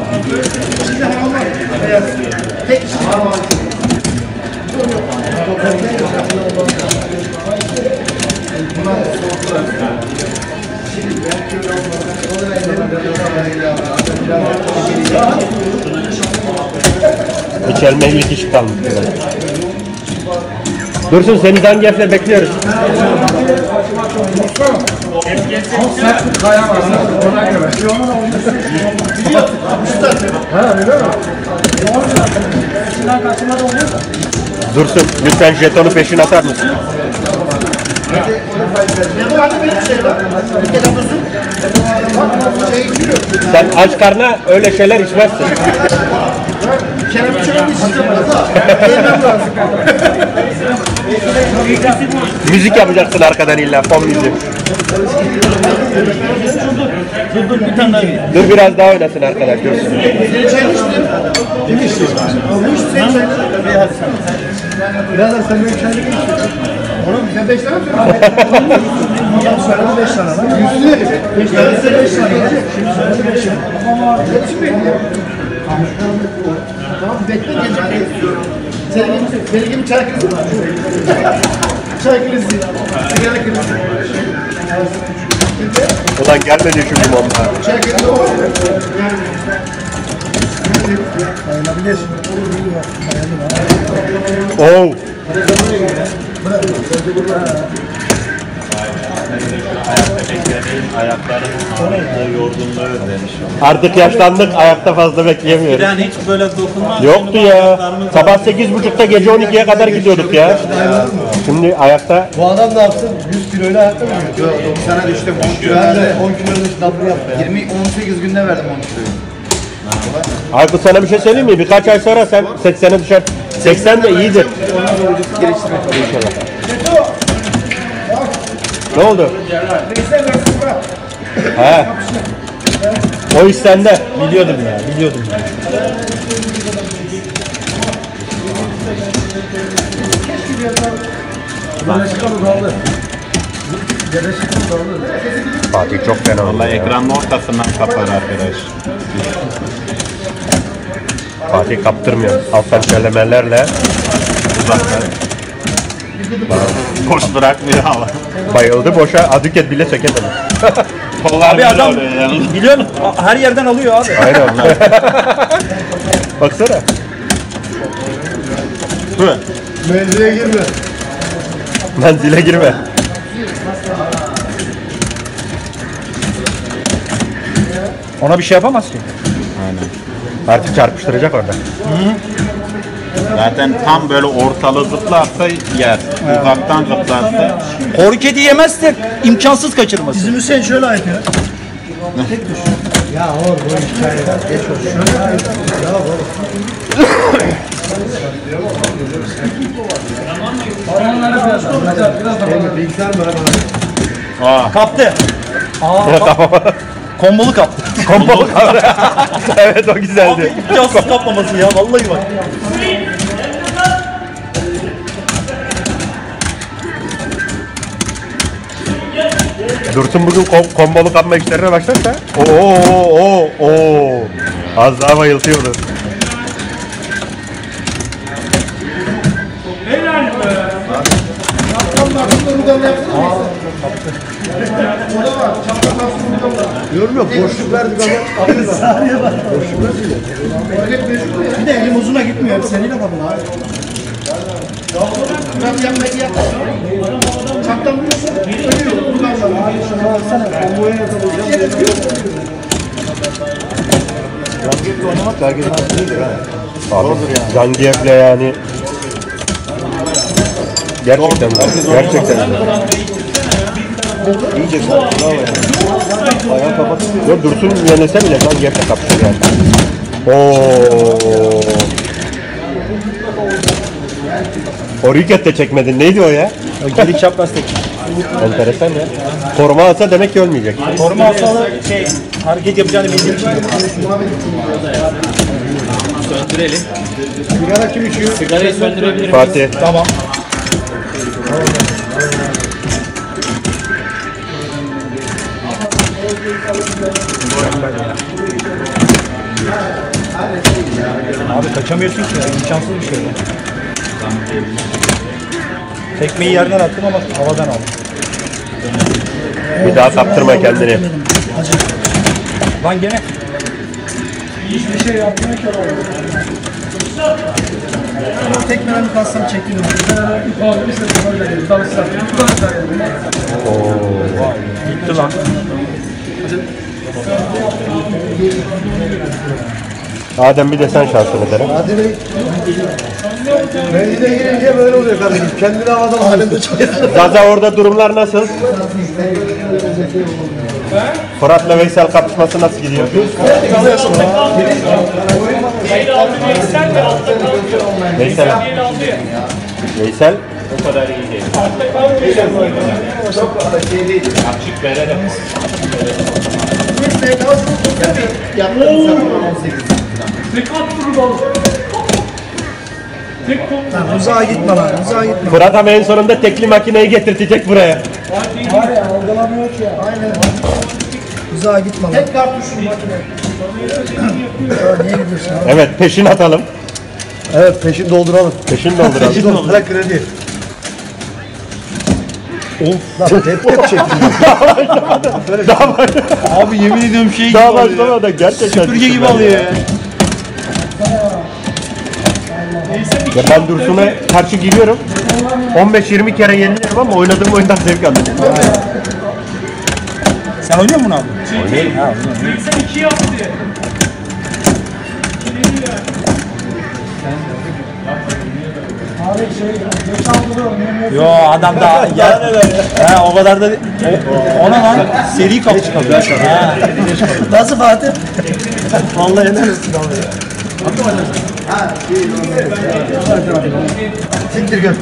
hiç elme 50 kişi kalmış. Dursun seni Zangief'le bekliyoruz. Dursun lütfen jetonu peşin atar mısın? Sen aç karnına öyle şeyler içmezsin. Müzik yapacaksın arkadan illa fon müziği. Dur biraz daha oynasın arkadaş. Dursun. Birader sen böyle çaylık mı içiyorsun? Oğlum bize 5 tane mi? Ya söyledi 5 tane lan. Yüzüne 5 tane 5 tane. Şimdi söyledi 5 tane. Hepsi bekliyor. Tamam bekle gelecek. Senin gibi çay krizi var. Çay krizi. Sigara krizi. Ulan gelmedi şu limonlar. Çay krizi var. Oh. Ayakların yorgunluğu özlemiş. Artık yaşlandık, ayakta fazla bekleyemiyoruz. Yani hiç böyle dokunma. Yoktu ya. Sabah 8.30'da gece 12'ye kadar gidiyorduk ya. Şimdi ayakta Bu adam ne yapsın? 100 kiloyla ayakta mı yiyor? 90'a düştüm 10 kilo Ben de verdim. 10 kiloyla double yaptı ya. 18 günde verdim 10 kiloyu. Aykut sana bir şey söyleyeyim mi? Birkaç ay sonra sen 80'e düşer. 80 de iyidir. İnşallah. Ne oldu? He. O iş sende. Biliyordum ya, biliyordum ya. Fatih çok fena oldu Vallahi ya. ekranın ortasından kapar arkadaş. Fatih kaptırmıyor. Alttan söylemelerle Uzaktan. Boş bırakmıyor ama. bayıldı. Boşa aduket bile çekemedi. Abi adam Biliyorsun, her yerden alıyor abi. Aynen. Baksana. Menzile girme. Menzile girme. Ona bir şey yapamaz ki. Artık çarpıştıracak orada. zaten tam böyle ortalı zıplarsa yer. Uzaktan zıplarsa. Hor kedi yemezse imkansız kaçırması. Bizim Hüseyin şöyle yapıyor. Tek düş. Ya oğlum bu hikayeler geç olsun. Şöyle ya oğlum. Bilgisayar mı? Kaptı. Kombolu kaptı. Kompolu kaldı. Evet o güzeldi. İmkansız kapmaması ya vallahi bak. Dursun bugün kombolu kapma işlerine başlarsa. Oo. Az daha bayıltıyordu. Diyorum ya boşluk verdik ama alırız. Boşluk verdik. Bir de elim uzuna gitmiyor. Seninle kapın abi. Biraz yapmayı yap. Çaptan vuruyorsun. Ölüyor. Buradan da. Şuna baksana. Komboya yakalayacağım. Zangief'le oynamak herkesin hakkıdır ha. Abi Zangief'le yani gerçekten gerçekten İyice sağ. Bravo yani. Ayağı kapatın. yok Dursun yenilse bile Zangief'le kapışır yani. O Riket de çekmedin. Neydi o ya? Geri çapraz tek. Enteresan ya. Koruma alsa demek ki ölmeyecek. Koruma alsalı hareket yapacağını bildiğim için. Söndürelim. Sigara kim içiyor? Sigarayı söndürebilir miyiz? Fatih. Tamam. Abi kaçamıyorsun ki ya. İmkansız bir şey ya. Tekmeyi yerden attım ama havadan aldım. Bir daha kaptırma kendini. Lan gene. Hiçbir şey yapmıyor ki. Tekmeden kalsam çektim. Gitti lan. Adem bir de sen şansını dene. Hadi Bey. Meclide girince böyle oluyor kardeşim. Kendini havadan halinde çıkıyor. Gaza orada durumlar nasıl? Fırat'la Veysel kapışması nasıl gidiyor? Veysel. Veysel. O kadar iyi değil. Açık verelim. Uzağa gitme lan. Uzağa gitme. Fırat ama en sonunda tekli makineyi getirtecek buraya. Var ya algılamıyor ki ya. Aynen. Uzağa gitme lan. Tek kartuş makine. Niye gidiyorsun abi? Evet peşin atalım. Evet peşin dolduralım. Peşin dolduralım. Peşin dolduralım. Kredi. Of. Lan tep çektim. Daha baş- Abi yemin ediyorum şey gibi daha oluyor. başlamadan gerçekten. Süpürge gibi alıyor ya. Ya ben Dursun'a karşı giriyorum. 15-20 kere yeniliyorum ama oynadığım oyundan zevk alıyorum. Sen oynuyor musun abi? Oynuyorum. Yo adam da ya. Ha o kadar da ona lan seri kapı çıkıyor. Ha. Nasıl Fatih? Vallahi helal olsun abi. Siktir gör.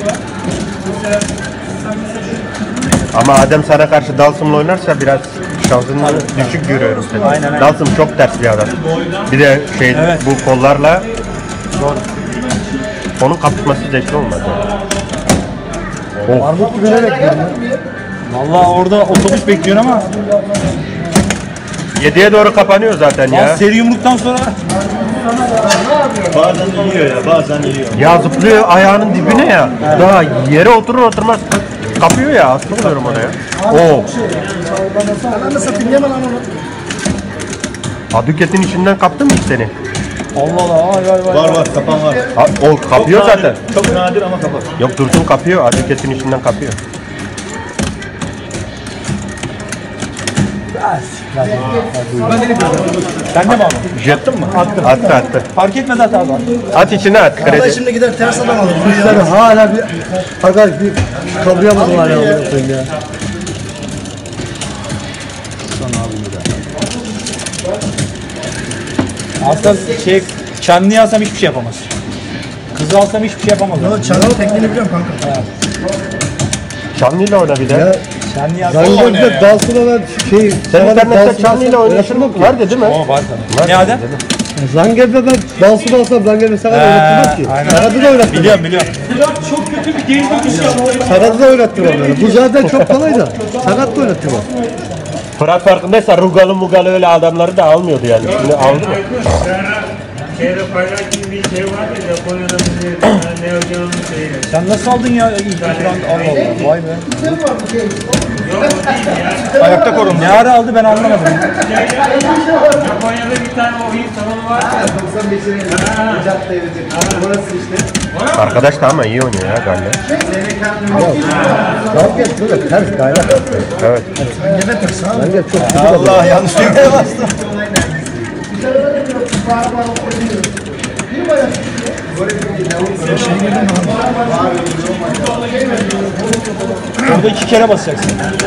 Ama Adem sana karşı Dalsım'la oynarsa biraz şansını düşük görüyorum seni. Aynen. Dalsım çok ters bir adam. Bir de Evet. bu kollarla onun kapışması zevkli olmaz. Yani. Armut gibi ne bekliyorum? Vallahi orada otobüs bekliyorsun ama 7'ye doğru kapanıyor zaten lan ya. seri yumruktan sonra Bazen yiyor ya bazen yiyor. Ya zıplıyor ayağının dibine ya. Daha yere oturur oturmaz kapıyor ya. Hasta oluyorum ona ya. Oo. Ben de satayım yemem lan onu. Hadüket'in içinden kaptı mı hiç seni? Allah Allah vay vay vay. Var kapan var. Ha, o kapıyor zaten. Çok nadir ama kapan. Yok Dursun kapıyor. Hadüket'in içinden kapıyor. Sen de mi aldın? Jettın mı? Attı. Fark etmez zaten abi. At içine at Ama kredi. şimdi gider ters adam alır. Bizler hala bir arkadaş bir kavrayamadım hala ya. Aslında şey kendini alsam hiçbir şey yapamaz. Kızı alsam hiçbir şey yapamaz. Çanalı tekniğini biliyorum kanka. Çanlıyla oyna bir de. Kendini alsam Zangief'te dansına ben şey... Sen internette Çanlıyla oynaşın vardı değil mi? o var tabii. Ne Adem? Zangief'te ben dansını alsam Zangief'te sana oynatmaz ki. aynen. Sanatı da oynattım. Biliyorum. Çok kötü bir geri dönüş yaptı. Sanatı da oynattım onları. Bu zaten çok kolay da. Sanat da oynattım o. Fırat farkındaysa Rugalı Mugalı öyle adamları da almıyordu yani. Şimdi aldı mı? Şeyde paylaştığım bir şey var ya, Japonya'da bizi ne hocamın şeyi. Sen nasıl aldın ya ilk round? Allah Allah. Vay be. Yok o değil ya. Ayakta korun. Ne ara aldı ben anlamadım. Japonya'da bir tane oyun salonu var. 95'in cadde evi. Burası işte. Arkadaş da ama iyi oynuyor ya Galle. Galget böyle ters kaynak. Evet. Galget çok güzel. Allah yanlış düğmeye bastım. Orada 2 kere basacaksın.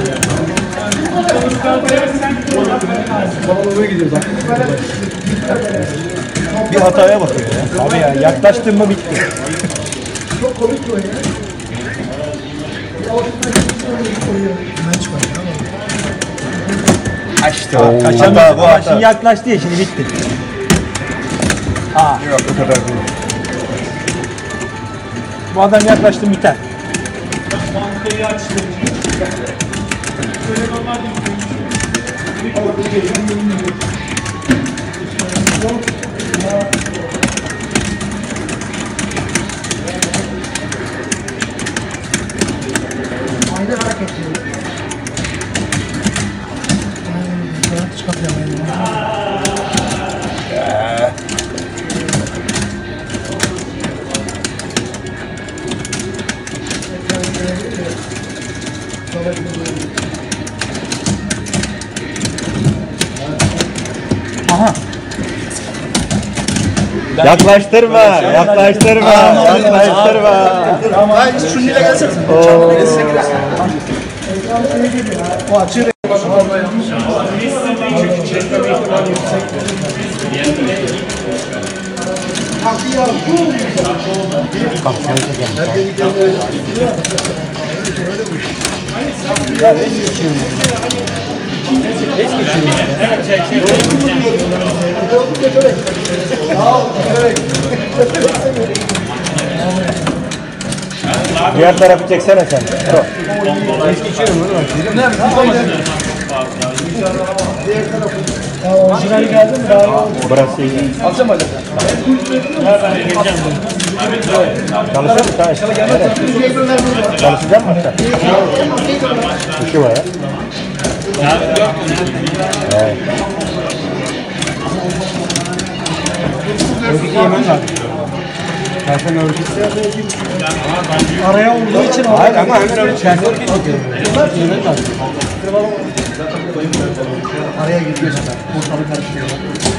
Bir hataya bakıyor ya. Abi ya yaklaştın mı bitti. Çok komik bir oyun ya. İşte bak kaçamıyor. Bu şimdi yaklaştı ya şimdi bitti. Aa. Yok o kadar değil. Bu adam yaklaştı biter. Aynı hareket ediyor. Aha. Yaklaştırma, yaklaştırma, yaklaştırma. Hayır, şununla gelsene. O açıyor. Diğer tarafı çeksene sen. Orijinali geldi mi? Daha iyi oldu. Burası iyi. Alacağım hadi. Çalışır mısın? Çalışacak mısın? İşi var ya. Evet. Araya olduğu için Hayır ama hemen öyle çerçeve geçiyor. Araya gidiyor zaten. Ortalık karışıyor.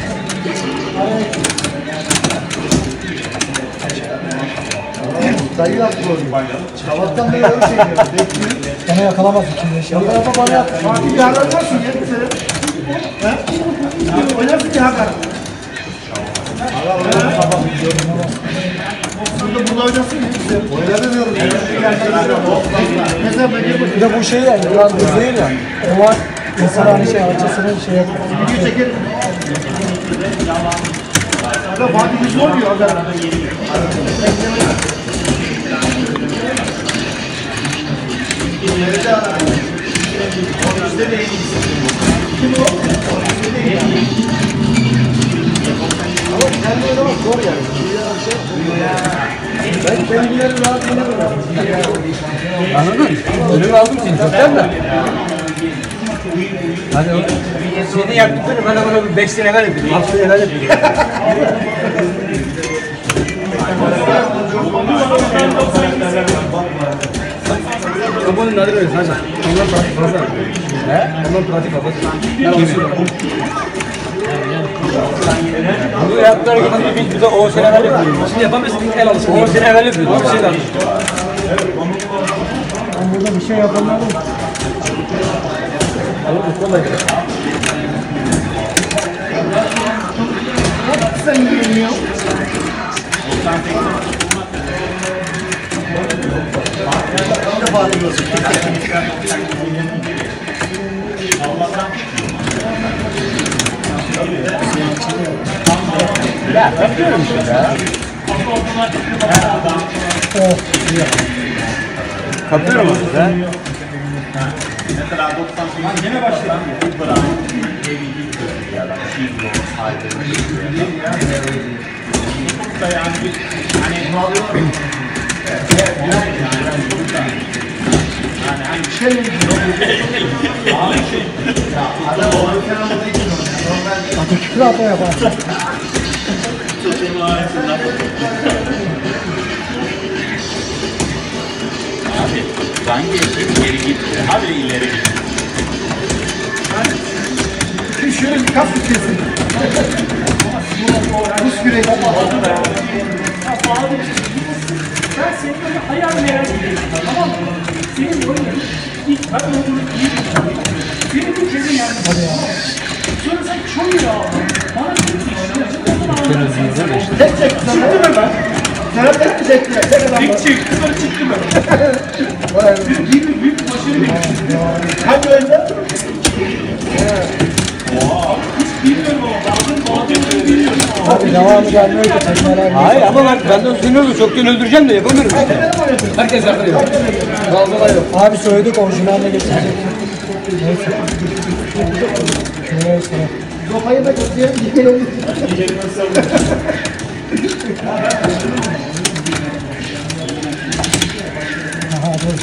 Dayı yaptı onu. Sabahtan beri öyle şey diyor. Bekliyor. bana yakalamaz şimdi. Ya baba bana yap. Fatih bir haber varsın ya bir sene. Ha? Oynarsın ki haber. Burada oynasın ya. Oynamıyorum. Mesela ben Bir de bu şey yani, biraz hızlı değil ya. O var, mesela hani şey, açısının şey yapıyor. video çekelim. Ya Fatih hızlı oynuyor haber. Kim o? Ama kendi oynamak zor yani. Ben bilgilerim rahat oynamıyorum. Anladın? Önümü aldım seni çoktan da. Hani o seni yaptıkları bana bunu 5 sene evvel yapıyordum. 6 sene evvel yapıyordum. Kapanın nadir öyle sadece. Onlar pratik fazla. He? Onlar pratik fazla. Ben alışıyorum. Bu yaptıkları gibi biz de 10 sene evvel yapıyorduk. Şimdi yapamıyorsun, el alışık. 10 sene evvel yapıyorduk. Bir şey de alışık. Burada bir şey yapamıyorum. Sen yürüyor. Bir de Fatih olsun. Ya yapıyorum işte ya. Kapıyorum size. Mesela 98 gene başladı. da yani bir hani Küfür atma yapar. abi ben geçtim geri gitti. Abi ileri gitti. Şöyle bir kas kesin. Buz küreği. Ben senin böyle hayal merak ediyorum. Tamam mı? Senin böyle ilk ben olduğunu iyi biliyorum. Senin bir kere yani. Sonra sen çok iyi aldın. Bana Tek çek. Çıktı mı ben? Sana tek mi çekti? tek çıktı sonra çıktı mı? Büyük başarı bekliyorum. Hangi oyunda? Bilmiyorum ama bazen bilmiyorum. Abi devamı gelmiyor ki tekmeler. Hayır ama ben de seni çoktan öldüreceğim de yapamıyorum işte. Herkes yapıyor. Kaldılar yok. Abi söyledik orijinaline getirecek. Neyse. Neyse. Zopayı da kötüye gidelim. Aha dur.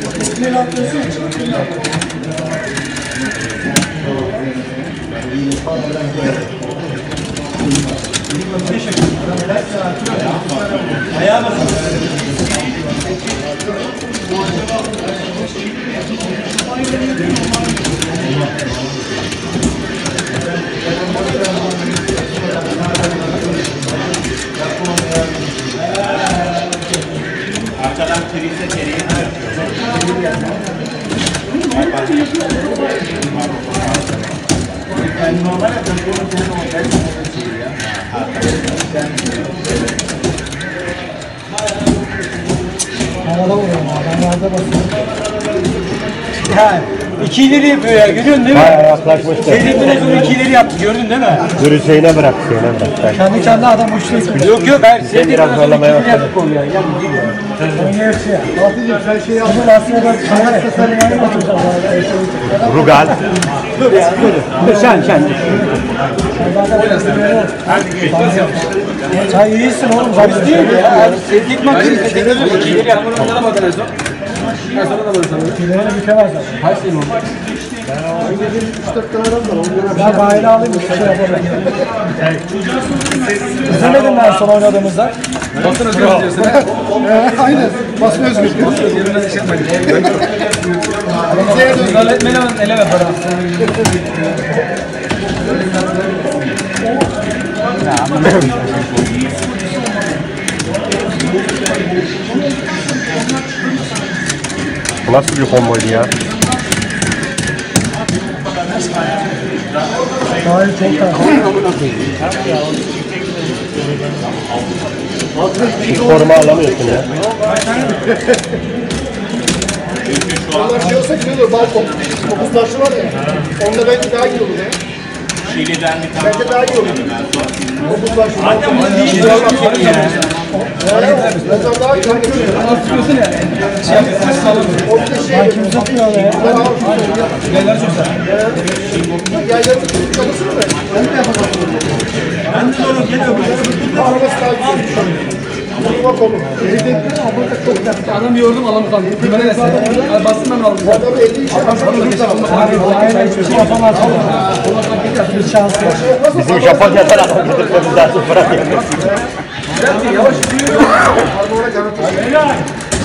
Arkadan krize geriye Havada vuruyorum abi. Ben yerde basıyorum. Ha, iki ileri yapıyor ya görüyorsun değil mi? Bayağı yaklaşmıştı. Dedikten sonra iki ileri yaptı gördün değil mi? Dur Hüseyin'e bırak, Hüseyin'e bırak. Kendi kendine adam uçtu istiyor. Yok yok hayır. Bize biraz zorlamaya başladı. Yaptık onu ya. Gel gel ya. Oynayırsın ya. Altıcım sen şey yapma. Bunu aslında ben sana tasarımaya bakacağım. Rugal. Dur ya dur. Dur sen. Sen iyisin oğlum. Biz değil ya. Sevdik maçı. İki ileri yaptı. Ben sana da böyle sanıyorum. İleri bükemez zaten. Kaç sayım oldu? Ben bayrağı alayım. Bir şey yapamam. İzlemedin mi en son oynadığımızda? Basın özgür diyorsun. Aynen. Basın özgür. Öğretmeni eleme para. Bu nasıl bir komboydu ya? Hayır çok Hiç koruma alamıyorsun ya. Onlar şey olsa güzel olur. Bal kokuz taşı var ya. Onda belki daha iyi olur ya. Şili'den bir tane Bence daha iyi olur. Kokuz taşı. Zaten bunu değil. Mesela daha iyi. Anlatıyorsun ya. O bir de şey. Kim tutmuyor ya? Yerler çok güzel. Yayları çalışır mı? Ben de yapacağım. Ben de doğru geliyorum. Bu arabası daha güzel. Bak oğlum. Ehliyetleri abone çok yaptı. Adam yordum alamam. Güvene de sen. Bastım ben aldım. Bu adamı 50 işe Abi bayrağı hiçbir şey yapamaz. Bir şansı yok. Bizim Japonya'dan adam getirmemiz lazım. Bırak ya. yavaş yürüyor. Arabaya kanatıyor.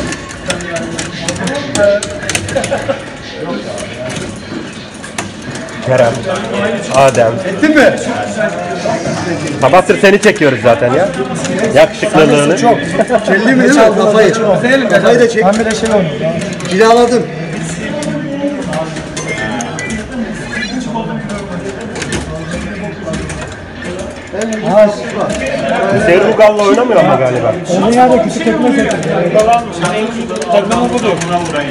Kerem, Adem. Ettin mi? Sabahtır seni çekiyoruz zaten ya. Yakışıklılığını. Çok. Kelli mi? Kafayı. Kafayı da çek. Ben bir de şey oynuyorum. Kiraladım. Hüseyin Rugal'la oynamıyor ama galiba. Onun yerde küçük ekmek yapıyor. Takımı budur. Buna vurayım.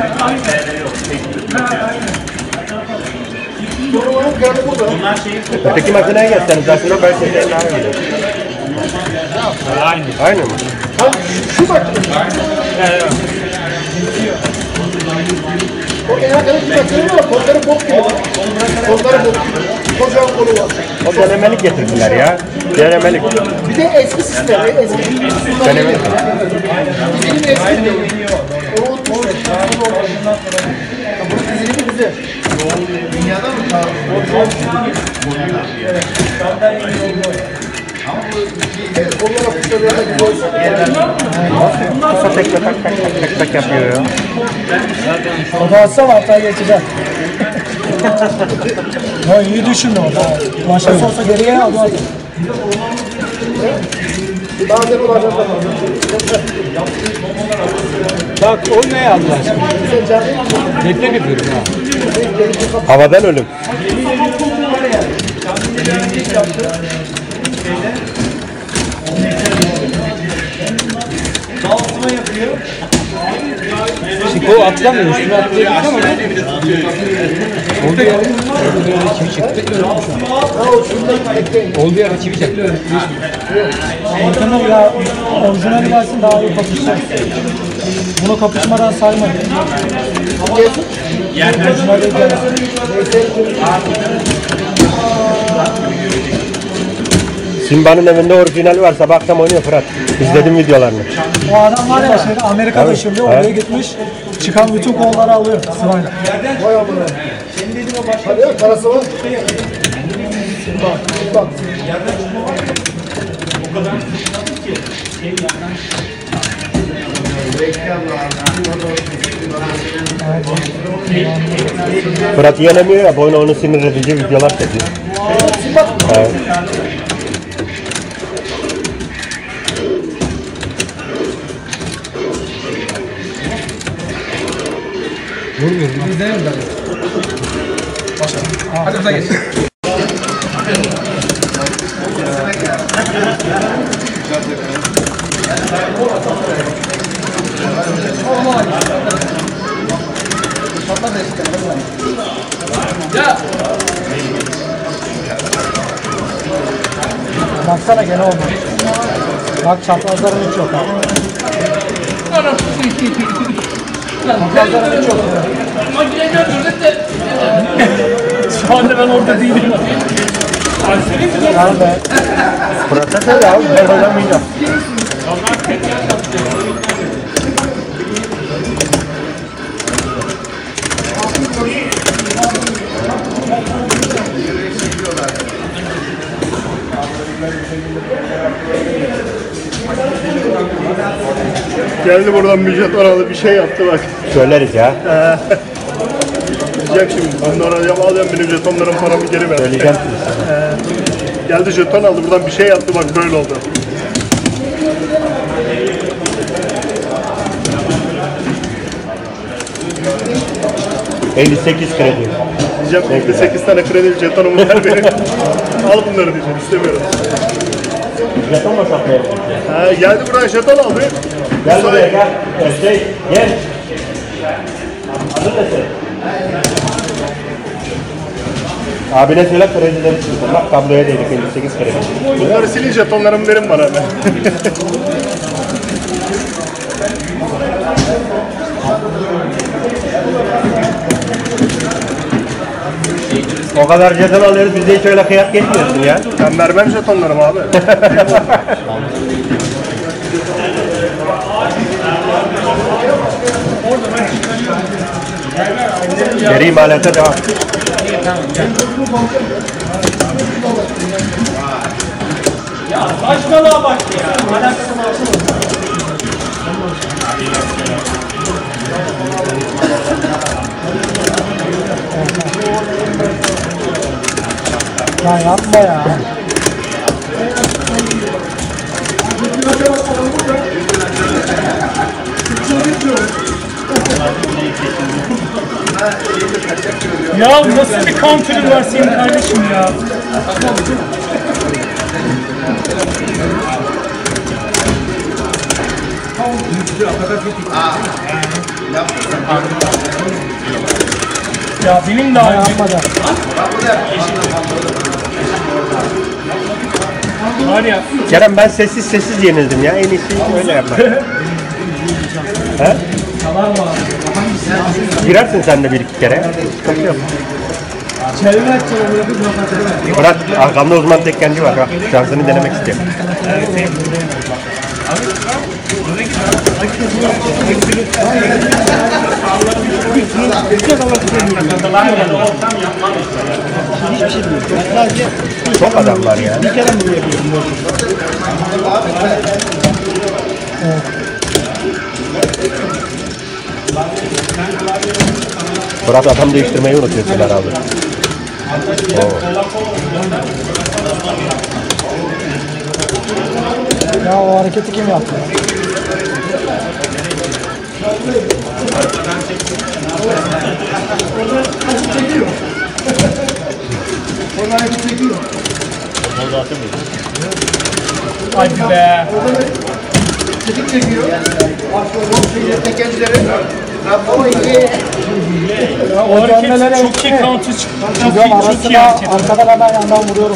Bunlar şeyi Öteki makineye geçseniz aslında belki Hüseyin daha iyi. aynı. Aynı mı? Şu bak. O en arkadaki bakıyorum ama kolları bok gibi. Kolları bok gibi. Kocaman kolu var. O denemelik getirdiler ya. Denemelik. Bir de eski sistem. Eski. Denemelik. Bizim eski de. Onu unutmuşlar. Bu dizilimi güzel. Dünyada mı? Evet, kollara kuşlarına gibi olsa. Kısa tekme tak tak tak tak tak yapıyor ya. O da atsam hatta geçeceğim. Ya iyi düşündüm o da. Başkası olsa geriye aldı. Bazen olacak. Bak o ne Allah aşkına? Nefret ediyorum ha. Havadan ölüm. Şiko atlamıyor. Üstüne atlayabilir ama oldu ya. Çivi çıktı. Oldu ya çivi çıktı. Arkana ya orijinali gelsin daha iyi kapışacak. Bunu kapışmadan saymayın. Orijinali gelsin. Simba'nın evinde orijinali var. Sabah akşam oynuyor Fırat. İzledim videolarını. O adam var ya şeyde Amerika'da şimdi oraya gitmiş. Çıkan bütün kolları alıyor sırayla. Vay amına. Hadi ya parası var. Bak. Fırat yenemiyor ya. Boyuna onu sinir edici videolar çekiyor. Evet. Hadi bize geç. Baksana gene olmadı. Bak çaprazların hiç yok. Çaprazların hiç yok. Şu anda ben orada değilim. Yani be. Fırat'a söyle abi. Ben oynamayacağım. Geldi buradan Müjdat Oralı bir şey yaptı bak. Söyleriz ya. Diyecek şimdi. Ondan alacağım benim jetonların paramı geri ver. Söyleyeceğim. Geldi jeton aldı buradan bir şey yaptı bak böyle oldu. ...58 kredi. Diyeceğim 8 tane kredi jetonumu ver benim. Al bunları diyeceğim istemiyorum. Jeton mu satmaya? Geldi buradan jeton aldı. Gel buraya gel. Gel. Hazır mısın? Abine söyle kredileri çıksın. Bak kabloya değdik 58 kredi. Bunları silin jetonlarımı verin bana hemen. O kadar jeton alıyoruz bize hiç öyle kıyak geçmiyorsun ya. Ben vermem jetonlarımı abi. Geri imalata devam. Saçmalığa bak ya. Ya yapma ya. Ya nasıl bir counter'ın var senin kardeşim ya? Ya benim daha Yapma da. var ya. Kerem ben sessiz yenildim ya. En iyisi öyle yapmak. He? Girersin sen de bir iki kere. Sıkıntı yok. Murat arkamda uzman tekkenci var. Bak şansını denemek istiyor. Çok adam var ya. Murat adam değiştirmeyi unutuyorsun herhalde. Ya o hareketi kim yaptı? Hadi be. Çekik çekiyor. Tekencileri. O hareket çok iyi counter çıktı. Çok iyi hareket. Arkadan hemen yandan vuruyorum.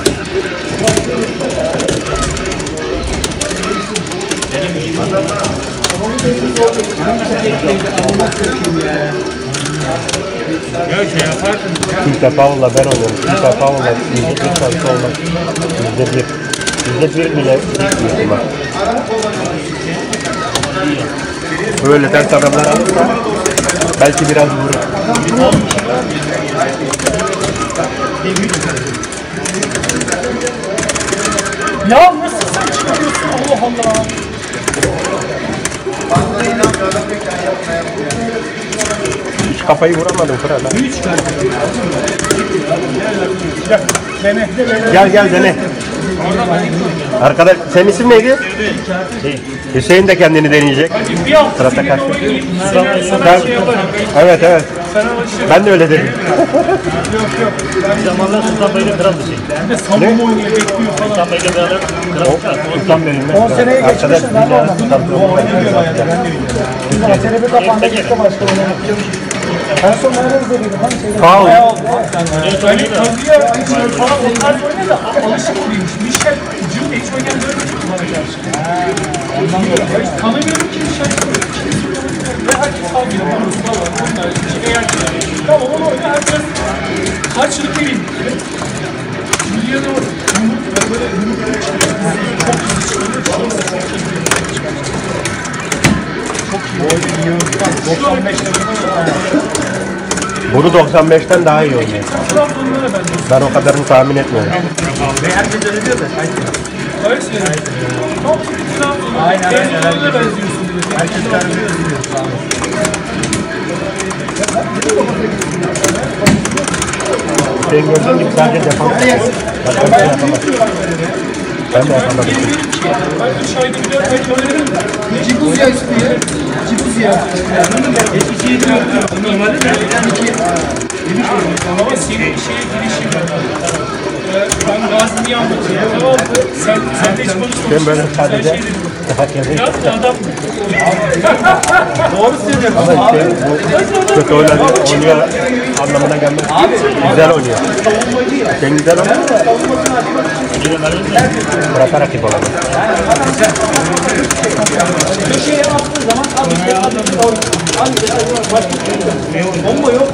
Kimse Paul'la ben oynuyorum. Kimse Paul'la %1 şansı olmaz. %1. %1 bile ihtimal. Böyle ters adamlar alırsa belki biraz vurur. Ya nasıl sen çıkıyorsun? Allah Allah. Hiç kafayı vuramadım Fırat. Gel gel dene. Arkadaş senin isim neydi? Hüseyin de kendini deneyecek. Fırat'a karşı. Evet evet. Ben de öyle dedim. Zamanlar Sultan Bey'le kral bir şey. Savunma oynuyor, bekliyor falan. Sultan Bey'le beraber kral. Sultan benim. 10 seneyi Arkadaş geçmiştim ben de bir ondan. daha Sene bir kapandı gitti başka oynamak. En son nerede izlediydim? Hani şeyde. Paul. Öyle kazıyor, falan o tarz oynuyor da alışık değilmiş. Michel, Jim hiç oynayan böyle bir bana karşı. Ondan dolayı. Hiç tanımıyorum ki Michel. Ve herkes almıyor. Burası falan. Onlar içine yer gidiyor. Tamam onu oynuyor. Herkes karşılık vereyim. Milyonu böyle yumruk Bunu 95'ten daha iyi oynuyor. Ben o kadarını tahmin etmiyorum. Herkes öyle diyor da. öyle söylüyorum. Tam bir Trabzon'a aynen benziyorsun. Herkes karışıyor. Sen gördüğün gibi sadece defans. Başka bir şey yapamaz. Ben de yapamadım. Ben 3 ayda bir 4 ay oynarım da. Cibuzya istiyor. Cibuzya. Eskişehir'i gördüm. Normalde de ama senin şeye girişin ben Gazi'yi anlatıyorum. Tamam. Sen de hiç konuşmamışsın. Ben böyle sadece Ya adam Doğru söylüyorsun. ama işte bu kötü oynuyor anlamına gelmez. Güzel oynuyor. Sen güzel oynuyor. Bırakar rakip olalım. Köşeye attığı zaman abi işte bomba yok.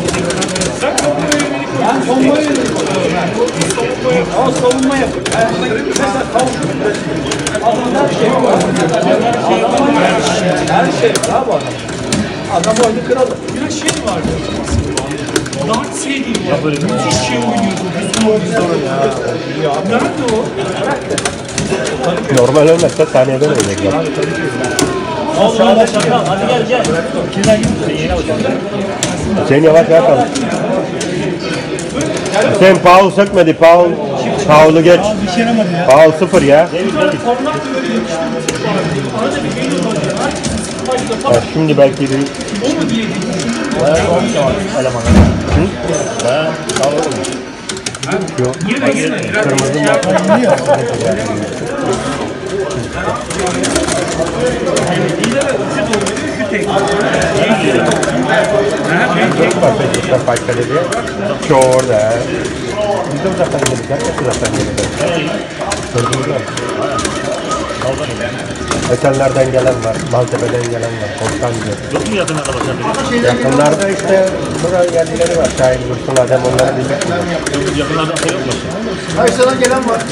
Yani bomba yok. Ama savunma yok. Mesela kavuşuyor. Adamlar şey var. Her şey var bu adam. Adam oyunu kralı. bir de şey vardı. Dart sevdiğim var. Böyle müthiş şey oynuyordu. Bizim oyuncular ya. Nerede o? Normal ölmezse saniyeden ölecekler. Şaka şaka. Hadi gel gel. Kimden gidiyorsun? Yeni hocam. Hüseyin yavaş yapalım. Hüseyin Paul sökmedi. Paul'u geç. Paul 0 ya. Ya şimdi belki bir kırmızı Fark ediyor. Şu orada. Biz de uzaktan geldik. Herkes uzaktan geldik. Gördünüz mü? Esenler'den gelen var, Maltepe'den gelen var, Konstancı. Yok mu yakınlarda başka biri? Yakınlarda işte buraya yerlileri var, Şahin Dursun, Adem onları bilmek mi? Yakınlarda şey yok mu? Kayseri'den gelen var.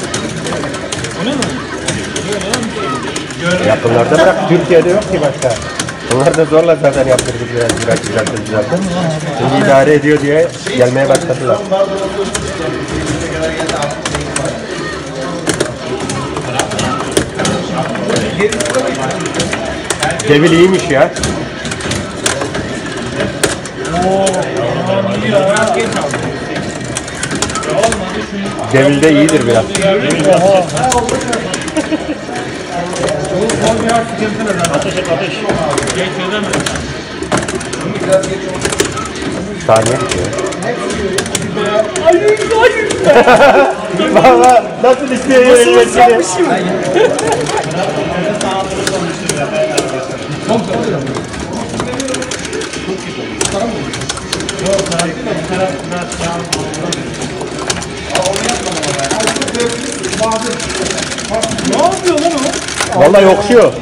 Yakınlarda bırak, Türkiye'de yok ki başka. Onlar da zorla zaten yaptırdık biraz güzel. Şimdi idare ediyor diye gelmeye başladılar. Devil iyiymiş ya. Devil de iyidir biraz. Ateş. Saniye bitiyor. Valla nasıl istiyor? Nasıl ıslanmışım? Ne yapıyor lan o? Vallahi yokşuyor.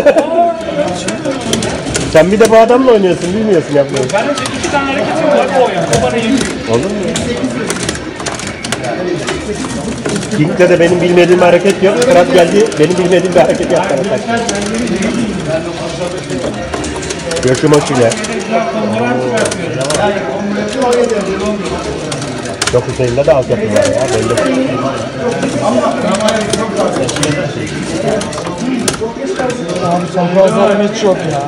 Sen bir de bu adamla oynuyorsun, bilmiyorsun yapmayı. Ben önce 2 tane hareketim var o yani. O bana yetiyor. Olur mu? King'de de benim bilmediğim hareket yok. Fırat geldi, benim bilmediğim bir hareket yaptı. Yoshimochi ile. Yok Hüseyin'de de altyapı var ya belli. Abi çaprazlarım hiç yok ya.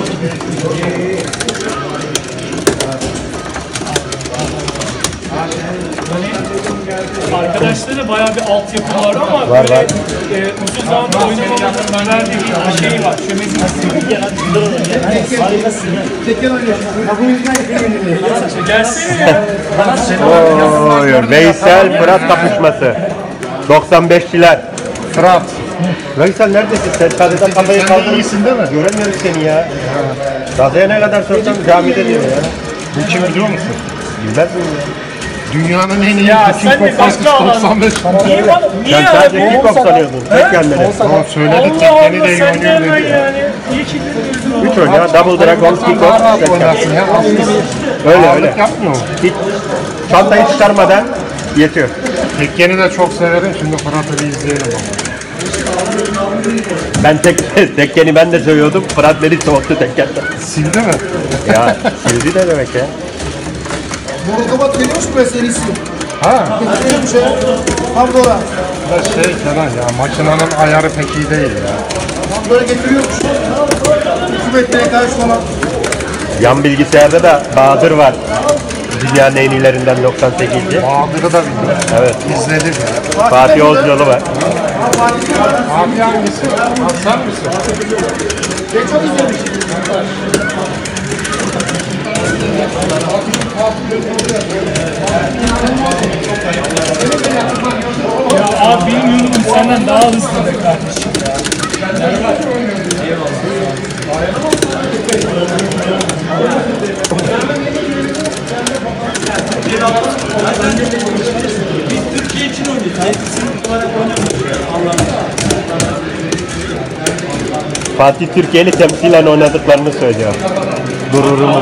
Arkadaşlar da bayağı bir altyapı var ama Var, böyle var. Uzun zamandır oynamamın verdiği bir şey var. Çömezin Tekken oynuyorsun. Ya bu yüzden gelsene ya. Oy, Veysel Fırat kapışması. 95'liler. Fırat. Veysel neredesin? Sen sadece kafayı kaldırmışsın. iyisin değil mi? Göremiyoruz seni ya. Radyoya ne kadar sorsam camide diyor ya. Bu kim biliyor musun? Bilmez miyim ya? Dünyanın en iyi Ya sen de başka alan. 95. Niye bana? Niye Sen sadece abi? kickbox sanıyordun. Tek kendine. Tamam söyledik Allah tekkeni de Allah iyi sen de oynuyor hemen dedi. yani. İyi ki de 3 oynuyor. Double Dragon, kickbox, Rahat tek oynarsın kendine. ya. Öyle öyle. Ağırlık yapmıyor mu? Hiç çantayı çıkarmadan yetiyor. Tekkeni de çok severim. Şimdi Fırat'ı bir izleyelim ama. Ben tekkeni ben de seviyordum. Fırat beni soğuttu tekkenden. Sildi mi? Ya sildi ne demek ya? Mordobat geliyormuş buraya serisi. Ha. Getiriyor bir şey. Tam doğru. Ya şey Kenan ya makinenin ayarı pek iyi değil ya. Tam böyle getiriyormuş. Hükümetliğe karşı falan. Yan bilgisayarda da Bahadır var. Dünyanın en iyilerinden 98'ci. Bahadır'ı da bilmiyorum. Evet. İzledim ya. Fatih Ozyolu var. Abi hangisi? Hasan mısın? Ben çok izlemişim. Ya abi benim yorumum senden daha hızlı be kardeşim ya. Fatih Türkiye'li temsilen oynadıklarını söylüyor. Gururumuz.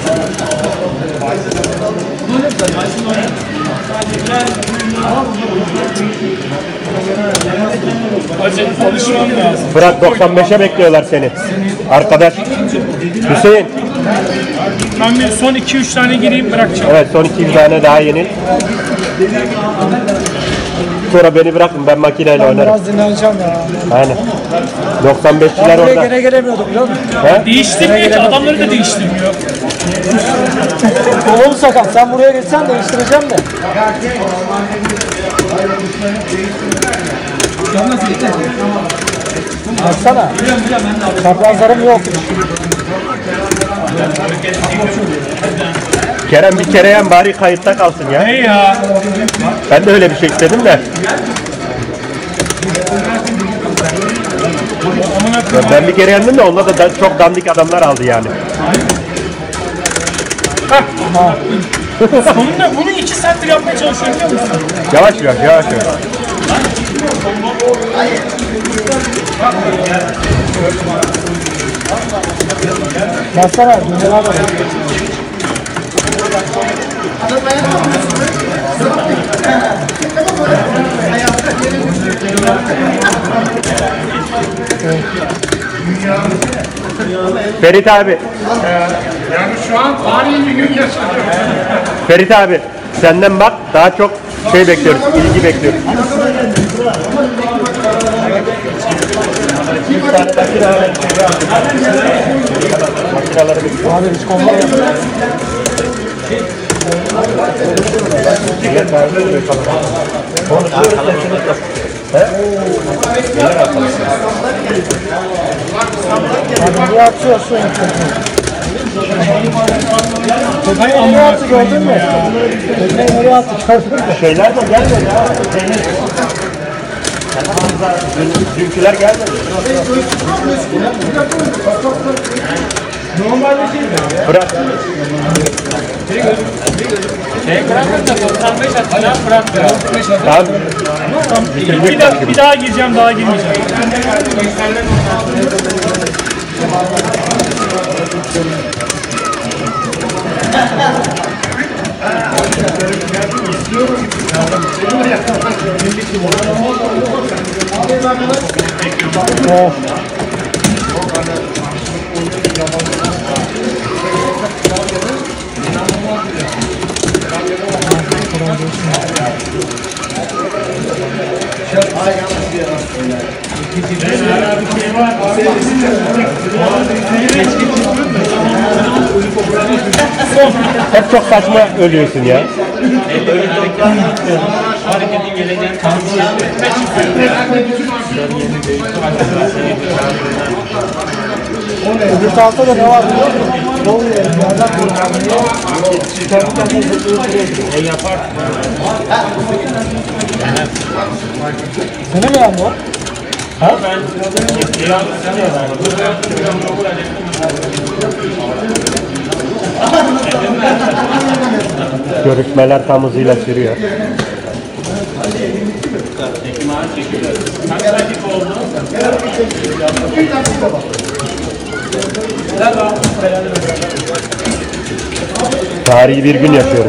Acayip alışmam lazım. Fırat 95'e bekliyorlar seni. Arkadaş. Hüseyin. Ben bir son 2-3 tane gireyim bırakacağım. Evet son 2 tane daha yeni. Sonra beni bırakın ben makineyle oynarım. Biraz dinleneceğim ya. Aynen. 95'liler Buraya orada. gene gelemiyorduk biliyor musun? He? Değiştirmiyor ki adamları da değiştirmiyor. Kolum sakat. Sen buraya geçsen değiştireceğim de. Baksana. Çaprazlarım yok. Kerem bir kere yen bari kayıtta kalsın ya. Hey ya. Ben de öyle bir şey istedim de. Ben bir kere yendim de onda da çok dandik adamlar aldı yani. Sonunda bunu 2 saattir yapmaya çalışıyorum biliyor musun? Yavaş yavaş. Baksana, güzel abi. Ferit abi. Yani şu an tarihi bir gün yaşanıyor. Ferit abi. Senden bak daha çok şey bekliyoruz. İlgi bekliyoruz. Abi biz konvoy yapıyoruz. Abi niye atıyorsun? Tekneyi nereye attı gördün mü? Tekneyi nereye attı gördün mü? Şeyler de gelmedi ha. Dünküler gelmedi. Normalde şey mi? Bırak. Bırakın da 95 atacağım bırakmıyor. Tamam. Bir daha gireceğim, daha girmeyeceğim. Hep çok saçma ölüyorsun ya. Hareketin geleceğini tahmin Öbür tarafta da ne var biliyor musun? Ne oluyor? Yerden kurtarmıyor. Kendi kendine zıplıyor. yapar. Seni mi yendi o? Ha? Ben Görüşmeler tam hızıyla sürüyor. Tarihi bir gün yapıyoruz.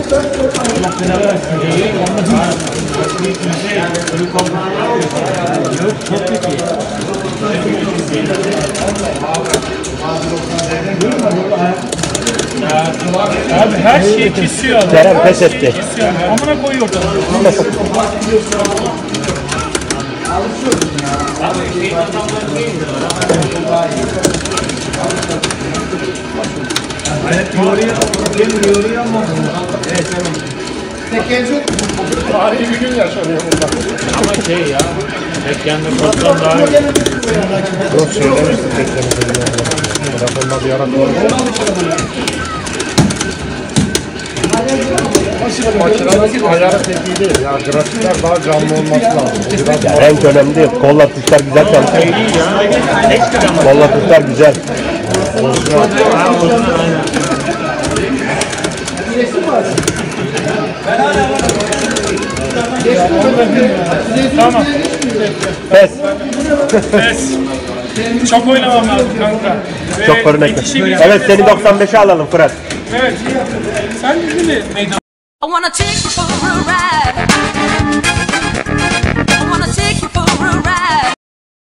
Abi her şeyi kesiyor adam. Kerem pes etti. Kesiyor. Amına koyuyor ortada. Tarihi bir gün yaşanıyor burada. ama şey ya. Tekkende korktan daha iyi. Yok söylemiştim teklemesini. Telefonda bir ara Makinedeki ayarı tekniği değil. Ya grafikler daha canlı olması lazım. Biraz ya renk önemli değil. Kolla tuşlar güzel çalışıyor. Kolla tuşlar güzel. Tamam. Pes. Pes. Çok oynamam lazım kanka. Ve Çok korunaklı. yetişebileceğim Evet seni hesap- 95'e alalım Fırat. Evet. Sen de meydan. I wanna take you for a ride.